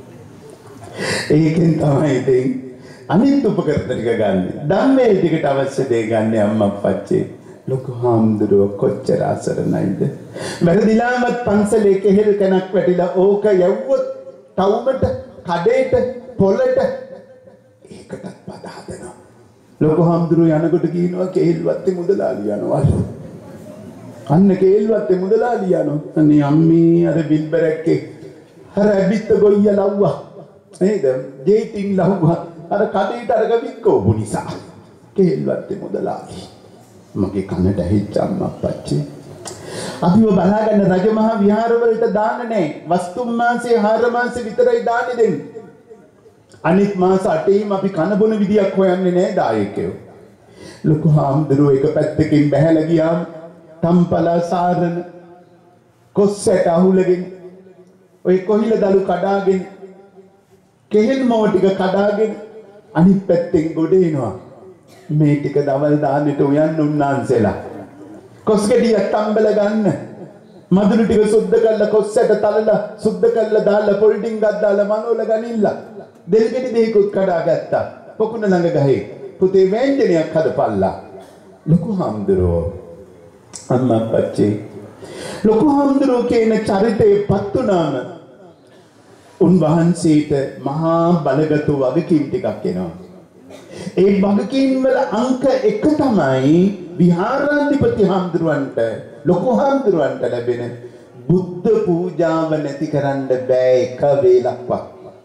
ඒකෙන් තමයි ඉතින් අනිත් උපකරණ ටික ගන්න. ධම්මේ ටිකට අවශ්‍ය දේ ගන්න අම්මා අප්පච්චි. ලොකු හාමුදුරුවෝ කොච්චර අසරණයිද. වැරදිලාමත් පන්සලේ කෙහෙල් කනක් වැටිලා ඕක යවුවොත් ටවුමට කඩේට පොළට ඒකටත් බද හදනවා. ලොකු හාමුදුරුවෝ යනකොට කියනවා කෙහෙල්වත්තේ මුදලාලි යනවලු. අන්න කෙහෙල්වත්තේ මුදලාලි යනවා. අනේ අම්මේ අර බිල්බරක්කේ අර ඇබිත්ත ගොයිය ලව්වා. නේද? ජේටින් ලව්වා. අර කඩේට අරග වික්කෝපු නිසා කෙහෙල්වත්තේ මුදලාලි. මගේ කනට ඇහිච්ච අම්මා අප්පච්චි. අපිව බලාගන්න රජමහා විහාරවලට දාන්න නැහැ. වස්තුම් මාසේ 4 මාසේ විතරයි දාන්නේ දෙන්නේ. අනිත් මාස 8ෙම අපි කන බොන විදියක් හොයන්නේ නැහැ දායකයෝ. ලොකු හාමුදුරුවෝ එක පැත්තකින් බහැලා ගියාම තම්පලා සාරන කොස්සට අහුලගෙන ඔය කොහිල දලු කඩාගෙන කෙහෙල් මෝ ටික කඩාගෙන අනිත් පැත්තෙන් ගොඩ එනවා. මේ ටික දවල් දාන්නට උයන් උන්නාන්සෙලා කොස්ගෙඩියක් තම්බල ගන්න මදුරු ටික සුද්ධ කරලා කොස්සට තලලා සුද්ධ කරලා දාලා පොල් ඩිංගක් දාලා මනෝල ගනින්න දෙල්ගෙඩි දෙකකුත් කඩා ගත්තා පොකුණ ළඟ ගහේ පුතේ වෑංජනයක් හදපල්ලා. ලොකු හාමුදුරුවෝ අම්මා අප්පච්චි ලොකු හාමුදුරුවෝ කියන චරිතේ පත් වුණාම උන්වහන්සේට මහා බලගතු වගකීම් ටිකක් එනවා. ඒ වගකීම් වල අංක 1 තමයි විහාරාධිපති හාමුදුරුවන්ට ලොකු හාමුදුරුවන්ට ලැබෙන බුද්ධ පූජාව නැති කරන්න බෑ එක වේලක්වත්.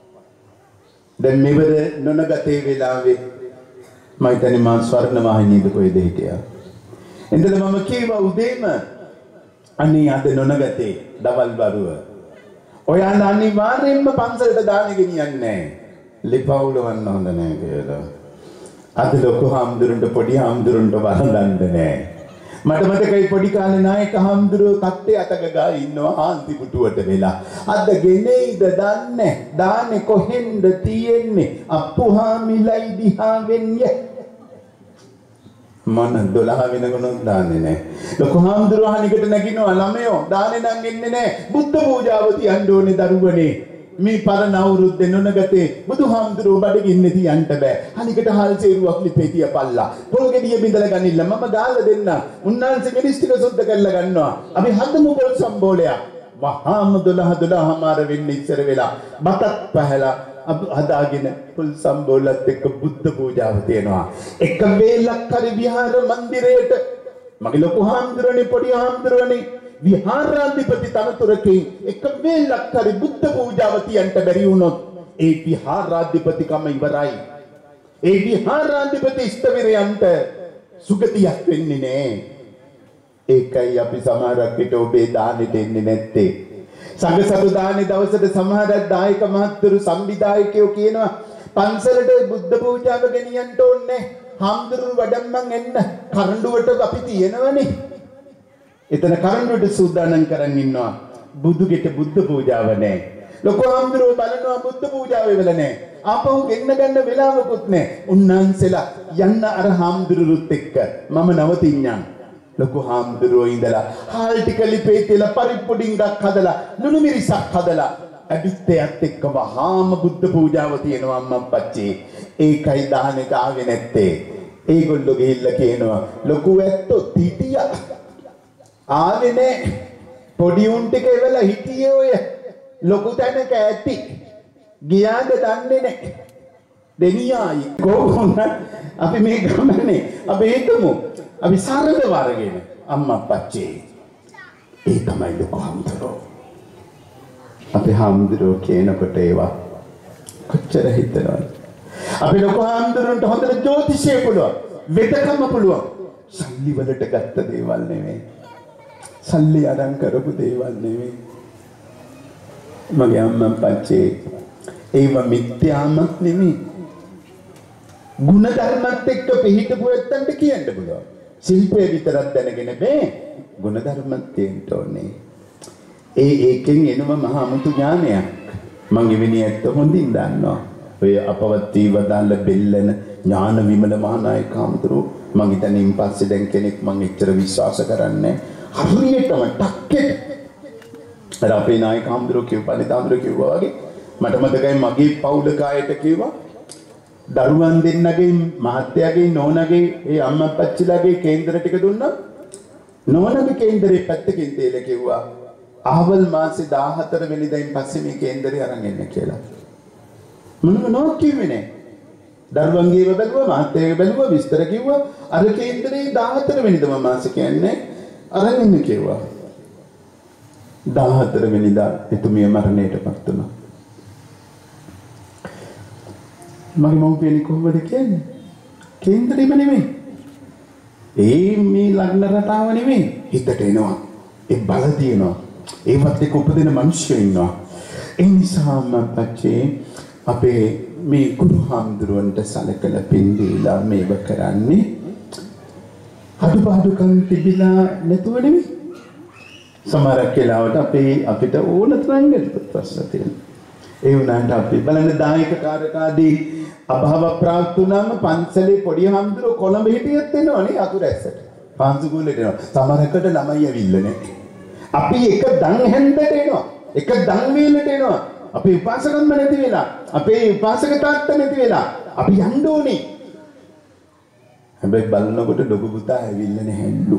දැන් මෙවර නොනගතේ වෙලාවේ මම හිතන්නේ මා ස්වර්ණ වාහිනියද කොහෙද හිටියා. එතන මම කීවා උදේම අනේ අද නොනගතේ දවල් වරුව ඔයාලා අනිවාර්යෙන්ම පන්සලට දාන ගෙනියන්නේ නැහැ. ලිපවුලවන්න හොඳ නැහැ කියලා. අද ලොකු හාමුදුරන්ට පොඩි හාමුදුරන්ට වරඳන්න නැහැ. මට මතකයි පොඩි කාලේ නායක හාමුදුරුවෝ කට්ටේ අතක ගා ඉන්නවා ආන්ති පුටුවට වෙලා. අද ගෙනෙයිද දන්නේ. දාන්නේ කොහෙන්ද තියෙන්නේ? අප්පුහාමිලයි දිහා වෙන්නේ. මන 12 වෙනකන් දාන්නේ නැහැ. ලොකු හාමුදුරුවෝ අහනිකට නැගිනවා ළමයෝ දාන්නේ නම් එන්නේ නැහැ. බුද්ධ පූජාව තියන්න ඕනේ දරුවනේ. මේ පරණ අවුරුද්දේ නොනගතේ බුදුහාමුදුරුවෝ බඩගින්නේ තියන්න බෑ. අනිකට හාල් සේරුවක් ලිපේ තියපල්ලා. පොල් ගෙඩිය බින්දලා ගනින්න මම ගාලා දෙන්න. උන්නාන්සේ මිනිස්ටික සුද්ධ කරලා ගන්නවා. අපි හදමු පොල් සම්බෝලයක්. වහාම 12 මාර වෙන්නේ ඉස්සර වෙලා. බතක් පහලා හදාගෙන පොල් සම්බෝලත් එක්ක බුද්ධ පූජාව තියෙනවා. එක වේලක් හරි විහාර මන්දිරයට මගේ ලොකු හාමුදුරනේ පොඩි හාමුදුරනේ විහාරාධිපති තනතුරකින් එක වේලක් හරි බුද්ධ පූජාව තියන්න බැරි වුණොත් ඒ විහාරාධිපතිකම ඉවරයි. ඒ විහාරාධිපති ස්ථවිරයන්ට සුගතියක් වෙන්නේ නැහැ. ඒකයි අපි සමහරක් විට ඔබේ දානෙට එන්නේ නැත්තේ. සංඝසතු දානේ දවසට සමහරක් දායක මහත්තුරු සංවිධායකයෝ කියනවා පන්සලට බුද්ධ පූජාව ගෙනියන්න ඕනේ. හාමුදුරුවෝ වඩම්මන් එන්න කරඬුවට අපි තියෙනවනේ. එතන කරඬුවට සූදානම් කරන් ඉන්නවා. බුදුගෙට බුද්ධ පූජාව නැහැ. ලොකු හාමුදුරුවෝ බලනවා බුද්ධ පූජාව වෙලා නැහැ. ආපහු ගෙන්න ගන්න වෙලාවකුත් නැහැ. උන්නාන්සෙලා යන්න අර හාමුදුරුවොත් එක්ක මම නවතින්නම්. ලොකු හාමුදුරුවෝ ඉඳලා හාල් ටික ලිපේ තියලා පරිප්පු ඩිංගක් හදලා ලුණු මිරිසක් හදලා අදිත්තයත් එක්ක වහාම බුද්ධ පූජාව තියෙනවා අම්මා අප්පච්චි. ඒකයි දානෙට ආවේ නැත්තේ. ඒගොල්ලෝ ගිහිල්ලා කියනවා ලොකු ඇත්තෝ තිටියා ආවේ නැහැ. පොඩි උන් ටික එවලා හිටියේ ඔය ලොකු තැනක ඇති. ගියාද දන්නේ නැහැ. දෙනියයි කොහොමද අපි මේ ගමනේ අපි හිතමු අපි සරද වරගෙන අම්මා අප්පච්චි ඒ තමයි ලොකු හාමුදුරුවෝ අපි හාමුදුරුවෝ කියනකොට ඒවා කොච්චර හිතනවද අපි ලොකු හාමුදුරුවන්ට හොඳට ජ්‍යොතිෂය පුළුවන් වෙදකම පුළුවන් සල්ලි වලට ගත්ත දේවල් නෙමෙයි සල්ලි අරන් කරපු දේවල් නෙමෙයි මගේ අම්මා අප්පච්චි ඒව මිත්‍යාමත් නෙමෙයි ගුණ ධර්මත් එක්ක පිළිහිටපු ඇත්තන්ට කියන්න පුළුවන්. ශිල්පය විතරක් දැනගෙන බෑ. ගුණ ධර්මත් තියෙන්න ඕනේ. ඒකෙන් එනම මහා අමුතු ඥානයක්. මම ඉවෙනි ඇත්ත හොඳින් දන්නවා. ඔය අපවත් වීවදාල බෙල්ලන ඥාන විමල මහානායක හඳුරු මම හිතන්නේ ඉන්පස්සේ දැන් කෙනෙක් මම එච්චර විශ්වාස කරන්නේ හරියටම ටක්කේ. අර අපේ නායක හඳුරු කිව්වා දාඳුරු කිව්වා වගේ මට මතකයි මගේ පවුල කායට කිව්වා දරුවන් දෙන්නගේ මහත්තයාගේ නෝනගේ ඒ අම්මා අප්පච්චිලාගේ කේන්දර ටික දුන්නා නෝනගේ කේන්දරේ පැත්තකින් තියලා කිව්වා ආවල් මාසේ 14 වෙනිදායින් පස්සේ මේ කේන්දරේ අරන් එන්න කියලා මොනව නෝ කිව්වේ නෑ දරුවන්ගේව බැලුවා මහත්තයාගේ බැලුවා විස්තර කිව්වා අර කේන්දරේ 14 වෙනිදා මාසේ කියන්නේ අරන් එන්න කිව්වා 14 වෙනිදා එතුමිය මරණයටපත් වුණා මගේ මව්පියනි කොහොමද කියන්නේ? කේන්දරෙම නෙමෙයි. මේ ලග්න රටාව නෙමෙයි. හිතට එනවා. ඒ බල තියෙනවා. ඒවත් එක්ක උපදින මිනිස්සු ඉන්නවා. ඒ නිසා මපච්චේ අපේ මේ ගුරු හාමුදුරුවන්ට සලකලා පින්දීලා මේව කරන්නේ අඩුපාඩුකම් තිබිලා නැතුව නෙමෙයි. සමහරක් වෙලාවට අපිට ඕන තරම් ප්‍රශ්න තියෙනවා. ඒ වුණාට අපි බලන්න දායක කාර්යකාදී අභාව ප්‍රාප්ත වුණාම පන්සලේ පොඩි හාමුදුරුවෝ කොළඹ හිටියත් එනවනේ අතුරැස්සට. පාන්සුගුලට එනවා. සමහරකට ළමයි ඇවිල්ලා නැහැ. අපි එක දන් හැන්දට එනවා. එක දන් වේලට එනවා. අපේ උපාසකම්ම නැති වෙලා, අපේ උපාසක තාත්තා නැති වෙලා අපි යන්න ඕනේ. හැබැයි බලනකොට ලොකු පුතා ඇවිල්ලා නැහැලු.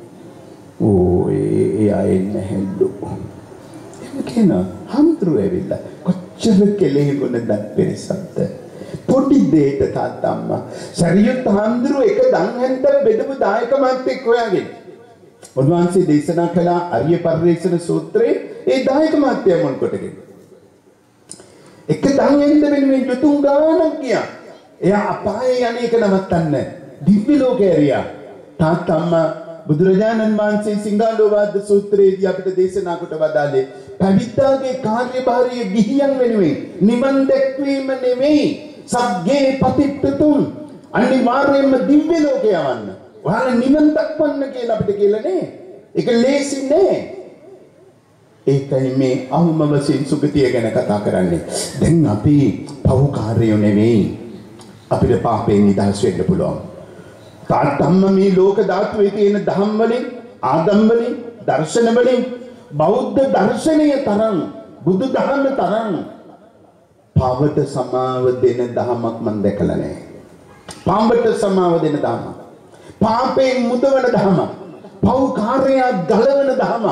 ඒ අය නැහැලු. එහෙම හාමුදුරුවෝ ඇවිල්ලා කොච්චර කෙලෙහි ගුණ දැක්පෙරිසක්ද පොඩි දෙයක තාත්තම්මා සරියුත් හාමුදුරුවෝ එක දන් හැන්දක් බෙදපු දායකමත් එක්ක හොයාගෙන උන්වහන්සේ දේශනා කළ අරිය පරිශ්‍රණ සූත්‍රයේ ඒ දායකමත්ය මොන කොටගෙන එක දන් හැන්ද වෙනුවෙන් යතුම් ගානක් ගියා එයා අපායේ යන්නේක නවත්තන්න දිව්‍ය ලෝකේ ඇරියා තාත්තම්මා බුදුරජාණන් වහන්සේ සිංහලෝවාද සූත්‍රයේදී අපිට දේශනා කොට වදාළේ පැවිද්දාගේ කාර්යභාරය ගිහියන් වෙනුවෙන් නිවන් දැක්වීම නෙමෙයි සග්ගේ පතිට්ඨතුම් අනිවාර්යයෙන්ම දිව්‍ය ලෝකේ යවන්න. ඔයාලා නිවන් දක්වන්න කියලා අපිට කියලා නේ. ඒක ලේසි නෑ. ඒකයි මේ අවම වශයෙන් සුගතිය ගැන කතා කරන්නේ. දැන් අපි පෞකාරයෝ නෙමෙයි. අපිට පාපයෙන් නිදහස් වෙන්න පුළුවන්. තාත්තම්ම මේ ලෝක ධාතුවේ තියෙන ධම්ම වලින් ආගම් වලින් දර්ශන වලින් බෞද්ධ දර්ශනය තරම් බුදු දහම තරම් පාවට සමාව දෙන දහමක් මම දැකලා නැහැ. පාවට සමාව දෙන දහම. පාපයෙන් මුදවන දහම. පෞකාරය ගලවන දහම.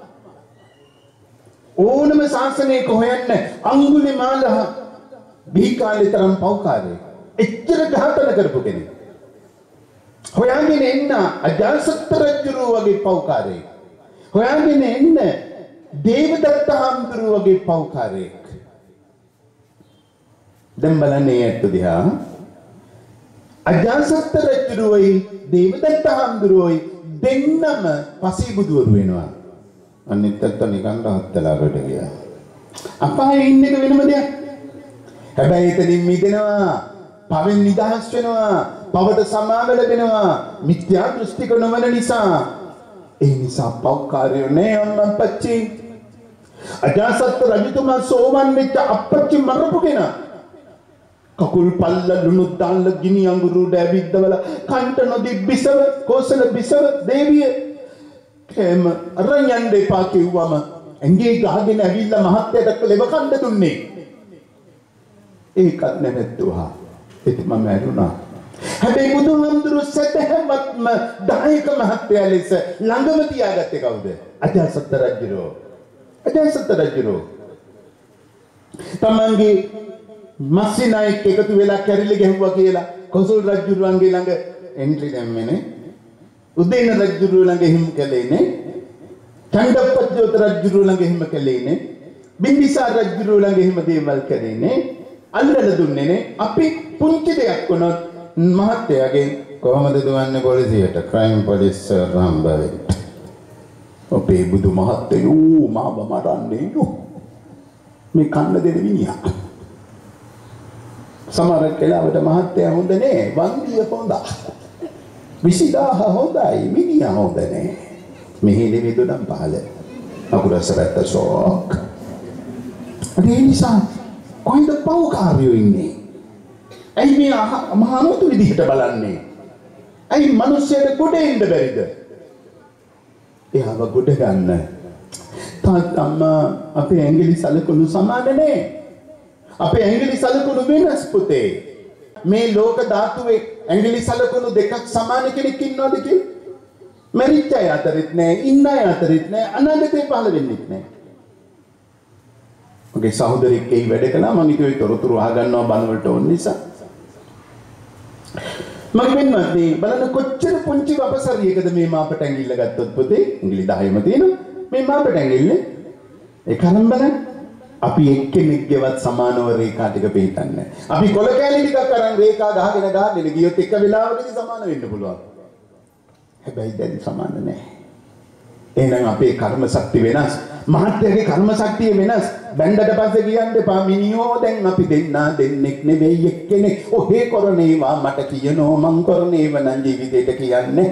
ඕනම ශාසනයක හොයන්න අඟුලිමාල බීකාලේ තරම් පෞකාරය. එච්චර ඝාතන කරපු කෙනෙක්. හොයාගෙන එන්න අජාසත් රජුරු වගේ පෞකාරයෙක්. හොයාගෙන එන්න දේවදත්ත හාමුදුරුවෝ වගේ පෞකාරයෙක්. දැන් බලන්නේ ඇත්ත දිහා අජාසත් රජුරුවෝයි දේවදත්ත හාමුදුරුවෝයි දෙන්නම පසීබුදුවරු වෙනවා. අනිත් අත්ත නිකන් රහත්ලාකට ගියා. අපායේ ඉන්න එක වෙනම දෙයක්. හැබැයි එතනින් මිදෙනවා. පවෙන් නිදහස් වෙනවා. පවට සමාව ලැබෙනවා. මිත්‍යා දෘෂ්ටික නොවන නිසා. ඒ නිසා පෞකාරයෝ නෑ අම්මා අප්පච්චි. අජාසත් රජතුමා සෝවන් වෙච්ච අප්පච්චි මරපු කෙනා. කකුල් පල්ල ලුණු දාන්න ගිනි අඟුරු ඩැවිද්දවල කන්ට නොදි බිසව කෝසල බිසව දේවිය කෑම අරන් යන්න එපා කිව්වම ඇඟේ ගහගෙන ඇවිල්ලා මහත්තයට ලෙව කන්න දුන්නේ. ඒකත් නැවැත්තුවා. ඒත් මම ඇරුණා. හැබැයි බුදුහාමුදුරුවෝ සතහවත්ම දායක මහත්තයා ලෙස ළඟම තියාගත්තේ කවුද? අජාසත් රජුරෝ. අජාසත් රජුරෝ තමන්ගේ මස්සි නායක එකතු වෙලා කැරිලි ගැහුවා කියලා කොසල් රජුරුවන්ගේ ළඟ එන්ට්‍රි දැම්මේනේ. උදේන රජුරුව ළඟ හිම කළේනේ. චණ්ඩප්පජ්ජෝත රජුරුව ළඟ හිම කළේනේ. බිම්බිසාර රජුරුව ළඟ හිම දේවල් කළේනේ. අල්ලලා දුන්නේනේ. අපි පුංචි දෙයක් වුණොත් මහත්තයාගෙන් කොහොමද දුවන්නේ පොලිසියට? ක්‍රයිම් පොලිස් රම්බවෙ. අපේ බුදු මහත්තයෝ මාව මරන්නේ නෝ. මේ කන්න දෙන මිනිහා. සමහර කෙලාවට මහත්තයා හොඳ නෑ, වන්දිය හොඳයි. 20000 හොඳයි, මිනිහා හොඳ නෑ. මෙහි නිවිදුනම් පහල. අකුරසරත් ෂෝක්. ඒ නිසා කොයිද පව්කාරයෝ ඉන්නේ? ඇයි මේ මහානතු විදිහට බලන්නේ? ඇයි මිනිස්සුන්ට ගොඩ එන්න බැරිද? එයාව ගොඩ ගන්න. තාත්තම්මා අපේ ඇඟිලි සලකුණු සමාන නෑ. අපේ ඇඟිලි සලකුණු වෙනස් පුතේ. මේ ලෝක ධාතුවේ ඇඟිලි සලකුණු දෙකක් සමාන කෙනෙක් ඉන්නවද කියලා? මරිච්ච අය අතරිත් නෑ, ඉන්න අය අතරිත් නෑ, අනාගතේ පහළ වෙන්නෙත් නෑ. ඔගේ සහෝදරෙක් එයි වැඩ කළා. මම ඊට ඔය තොරතුරු අහගන්නවා බණ වලට ඕන නිසා. මම වෙන්නේ බලන්න කොච්චර පුංචි වපසරියකද මේ මාපට ඇඟිල්ල ගත්තොත් පුතේ. ඇඟිලි 10ම තියෙනවා. මේ මාපට ඇඟිල්ල ඒ කලම් බලන්න. අපි එක්කෙනෙක්ගේවත් සමානව රේඛා ටික පිටින්නේ. අපි කොළ කැලි ටිකක් අරන් රේඛා ගහගෙන ගියොත් එක වෙලාවකදී සමාන වෙන්න පුළුවන්. හැබැයි දැන් සමාන නැහැ. එහෙනම් අපේ කර්ම ශක්තිය වෙනස්. මහත්යගේ කර්ම ශක්තිය වෙනස්. බැන්දට පස්සේ කියන්න එපා මිනිහෝ දැන් අපි දෙන්නෙක් නෙවෙයි එක්කෙනෙක්. ඔහේ කරණේවා මට කියනෝ මං කරණේව නම් ජීවිතේට කියන්නේ.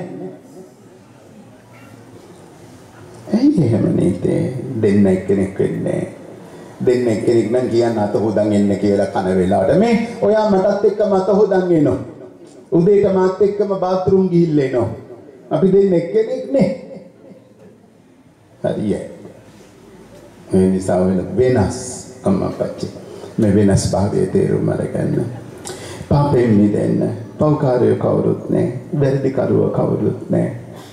ඇයි එහෙම නේද? දෙන්න එක්කෙනෙක් වෙන්නේ. දෙන්න එක්කෙනෙක් නම් කියන්න අත හොදන් එන්න කියලා කන වෙලාවට මේ ඔයා මටත් එක්කම අත හොදන් එනවා. උදේට මාත් එක්කම බාත්රූම් ගිහිල්ලා එනවා. අපි දෙන්න එක්කෙනෙක් නේ. හරියයි. මේ නිසා වෙනස් අම්මා අපච්චි. මේ වෙනස් භාවයේ තේරුම අරගන්න. පාපයෙන් මිදෙන්න. පෞකාරයෝ කවුරුත් නැහැ. වැරදි කරුවෝ කවුරුත් නැහැ.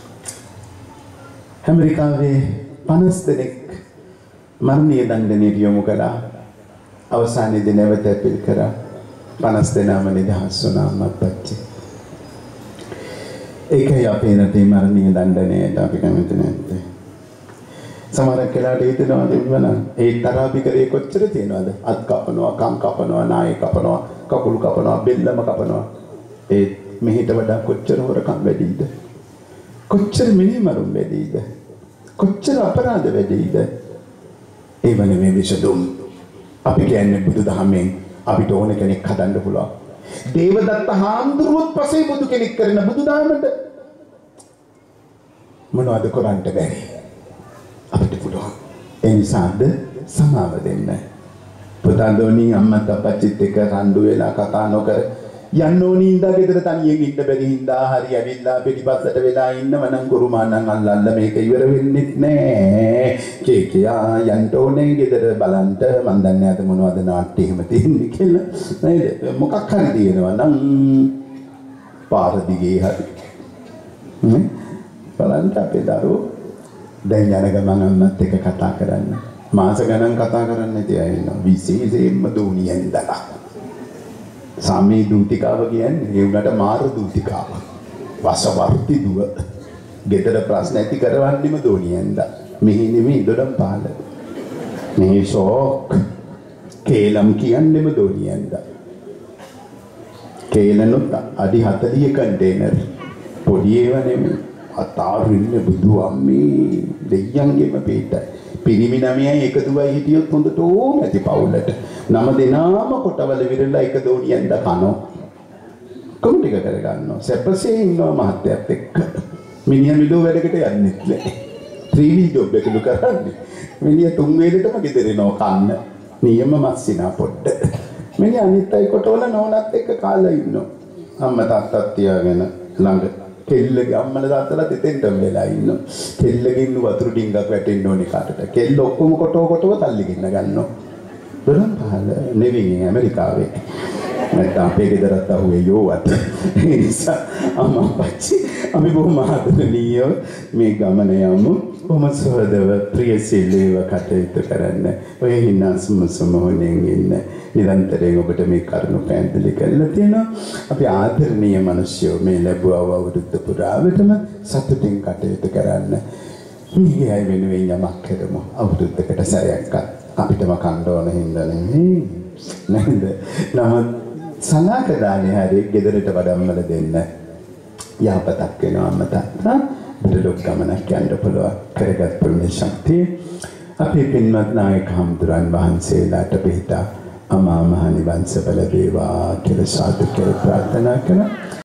ඇමරිකාවේ 50 දෙනෙක් මරණීය දඬුවමට යොමු කළා. අවසානයේදී නැවත අපීල් කරා. 50 දෙනාම නිදහස් වුණා අම්මා අපච්චි. ඒකයි අපේ රටේ මරණීය දඬුවමට අපි කැමති නැත්තේ. සමහරක් වෙලාවට හිතනවා දෙවන ඒ තරාබිකරේ කොච්චර තියනවද? අත් කපනවා, කම් කපනවා, නාය කපනවා, කකුල් කපනවා, බෙල්ලම කපනවා. ඒ මෙහිට වඩා කොච්චර හොරකම් වැඩිද? කොච්චර මිනිමරුම් වැඩිද? කොච්චර අපරාධ වැඩිද? ඒ වනේ මේ විසඳුම් අපි කියන්නේ බුදුදහමෙන් අපිට ඕන කෙනෙක් හදන්න පුළුවන්. දේවදත්ත හාමුදුරුවොත් පස්සේ බුදු කෙනෙක් කරන බුදුදහමට මොනවද කරන්න බැරි? අපිට පුළුවන්. ඒ නිසාද සමාව දෙන්න. පුතාදෝනි අම්මා තාපච්චිත් එක්ක රණ්ඩු වෙලා කතා නොකර යන්න ඕනි ඉඳා ගෙදර තනියෙන් ඉන්න බැරි හින්දා හරි ඇවිල්ලා පිටිපස්සට වෙලා ඉන්නව නම් කුරුමානම් අල්ලන්න මේක ඉවර වෙන්නෙත් නෑ. කේකියා යන්න ඕනේ ගෙදර බලන්න මන් දන්නේ අද මොනවද නාට්‍ය එහෙම තියෙන්නේ කියලා. නේද? මොකක් හරි තියෙනවා නම් පාර දිගේ හරි. බලන්න අපේ දරුවෝ දැන් යන ගමන් අම්මත් එක්ක කතා කරන්න. මාස ගණන් කතා කරන්න නැති අය ඉන්නවා. විශේෂයෙන්ම දෝනියෙන් දලා. සාමී දූතිකාව කියන්නේ ඒ උනට මාර දූතිකාව. වසවර්ති දුව. ගෙදර ප්‍රශ්න ඇති කරවන්නෙම දෝනියෙන් දා. මෙහි නෙමෙයි දොඩම් පහල. මේ ෂෝක් කේලම් කියන්නෙම දෝනියෙන් දා. කේලනොත් අඩි 40 කන්ටේනර්. පොඩි ඒවා නෙමෙයි. අතාරින්න බුදු අම්මේ දෙයියන්ගේම පිටයි. පිරිමි 9යි එකදුවයි හිටියොත් හොඳට ඕන ඇති පවුලට. 9 දෙනාම කොටවල විරලා එක දෝනියෙන් ද කනෝ. කොම් ටික කරගන්නවා. සැපසේ ඉන්නවා මහත්යත් එක්ක. මිනිහා මිලෝ වැඩකට යන්නේ නැහැ. 3D ජොබ් එකලු කරන්නේ. මිනිහා 3 වේලටම ගෙදරිනව කන්න. නියම මස්සිනා පොඩ්ඩ. මිනිහා අනිත් අය කොටවල නෝනත් එක්ක කාලා ඉන්නවා. අම්මා තාත්තත් තියාගෙන ළඟ කෙල්ලගේ අම්මලා තාත්තලා දෙතෙන්ටම වෙලා ඉන්නවා. කෙල්ලගෙන් වතුර ඩිංගක් වැටෙන්න ඕනේ කාටට. කෙල්ල ඔක්කොම කොටව තල්ලි ගන්න ගන්නවා. දොරන් පහල නෙවෙයි ඇමරිකාවේ. නැත්නම් අපේ ගෙදරත් අහුවේ යෝවත්. ඒ නිසා අම්මා අප්පච්චි අපි බොහොම ආදරණීයව මේ ගමන යමු. බොහොම සුහදව ප්‍රියශීලීව කටයුතු කරන්න. ඔය හිනාස්ම සමෝණෙන් ඉන්න. නිරන්තරයෙන් ඔබට මේ කරුණු පැහැදිලි කරලා තියෙනවා. අපි ආදරණීය මිනිස්සුયો මේ ලැබුව අවුරුද්ද පුරාවටම සතුටින් කටයුතු කරන්න. මේ අය වෙනුවෙන් යමක් කරමු. අවුරුද්දකට සැරයක් අපිටම කන්න ඕන හින්දා නෙමෙයි. නේද? නමුත් සලාක දානේ හරි ගෙදරට වඩම්මල දෙන්න. යහපතක් වෙනවා අම්මා. බුදුලොක් ගමනක් යන්න පුළුවන් කරගත් පුණ්‍ය ශක්තිය අපේ පින්වත් නායක හම්දුරන් වහන්සේලාට පිහිටා අමා මහ නිවන් සැප ලැබේවා කියලා සාදු කියලා ප්‍රාර්ථනා කරනවා.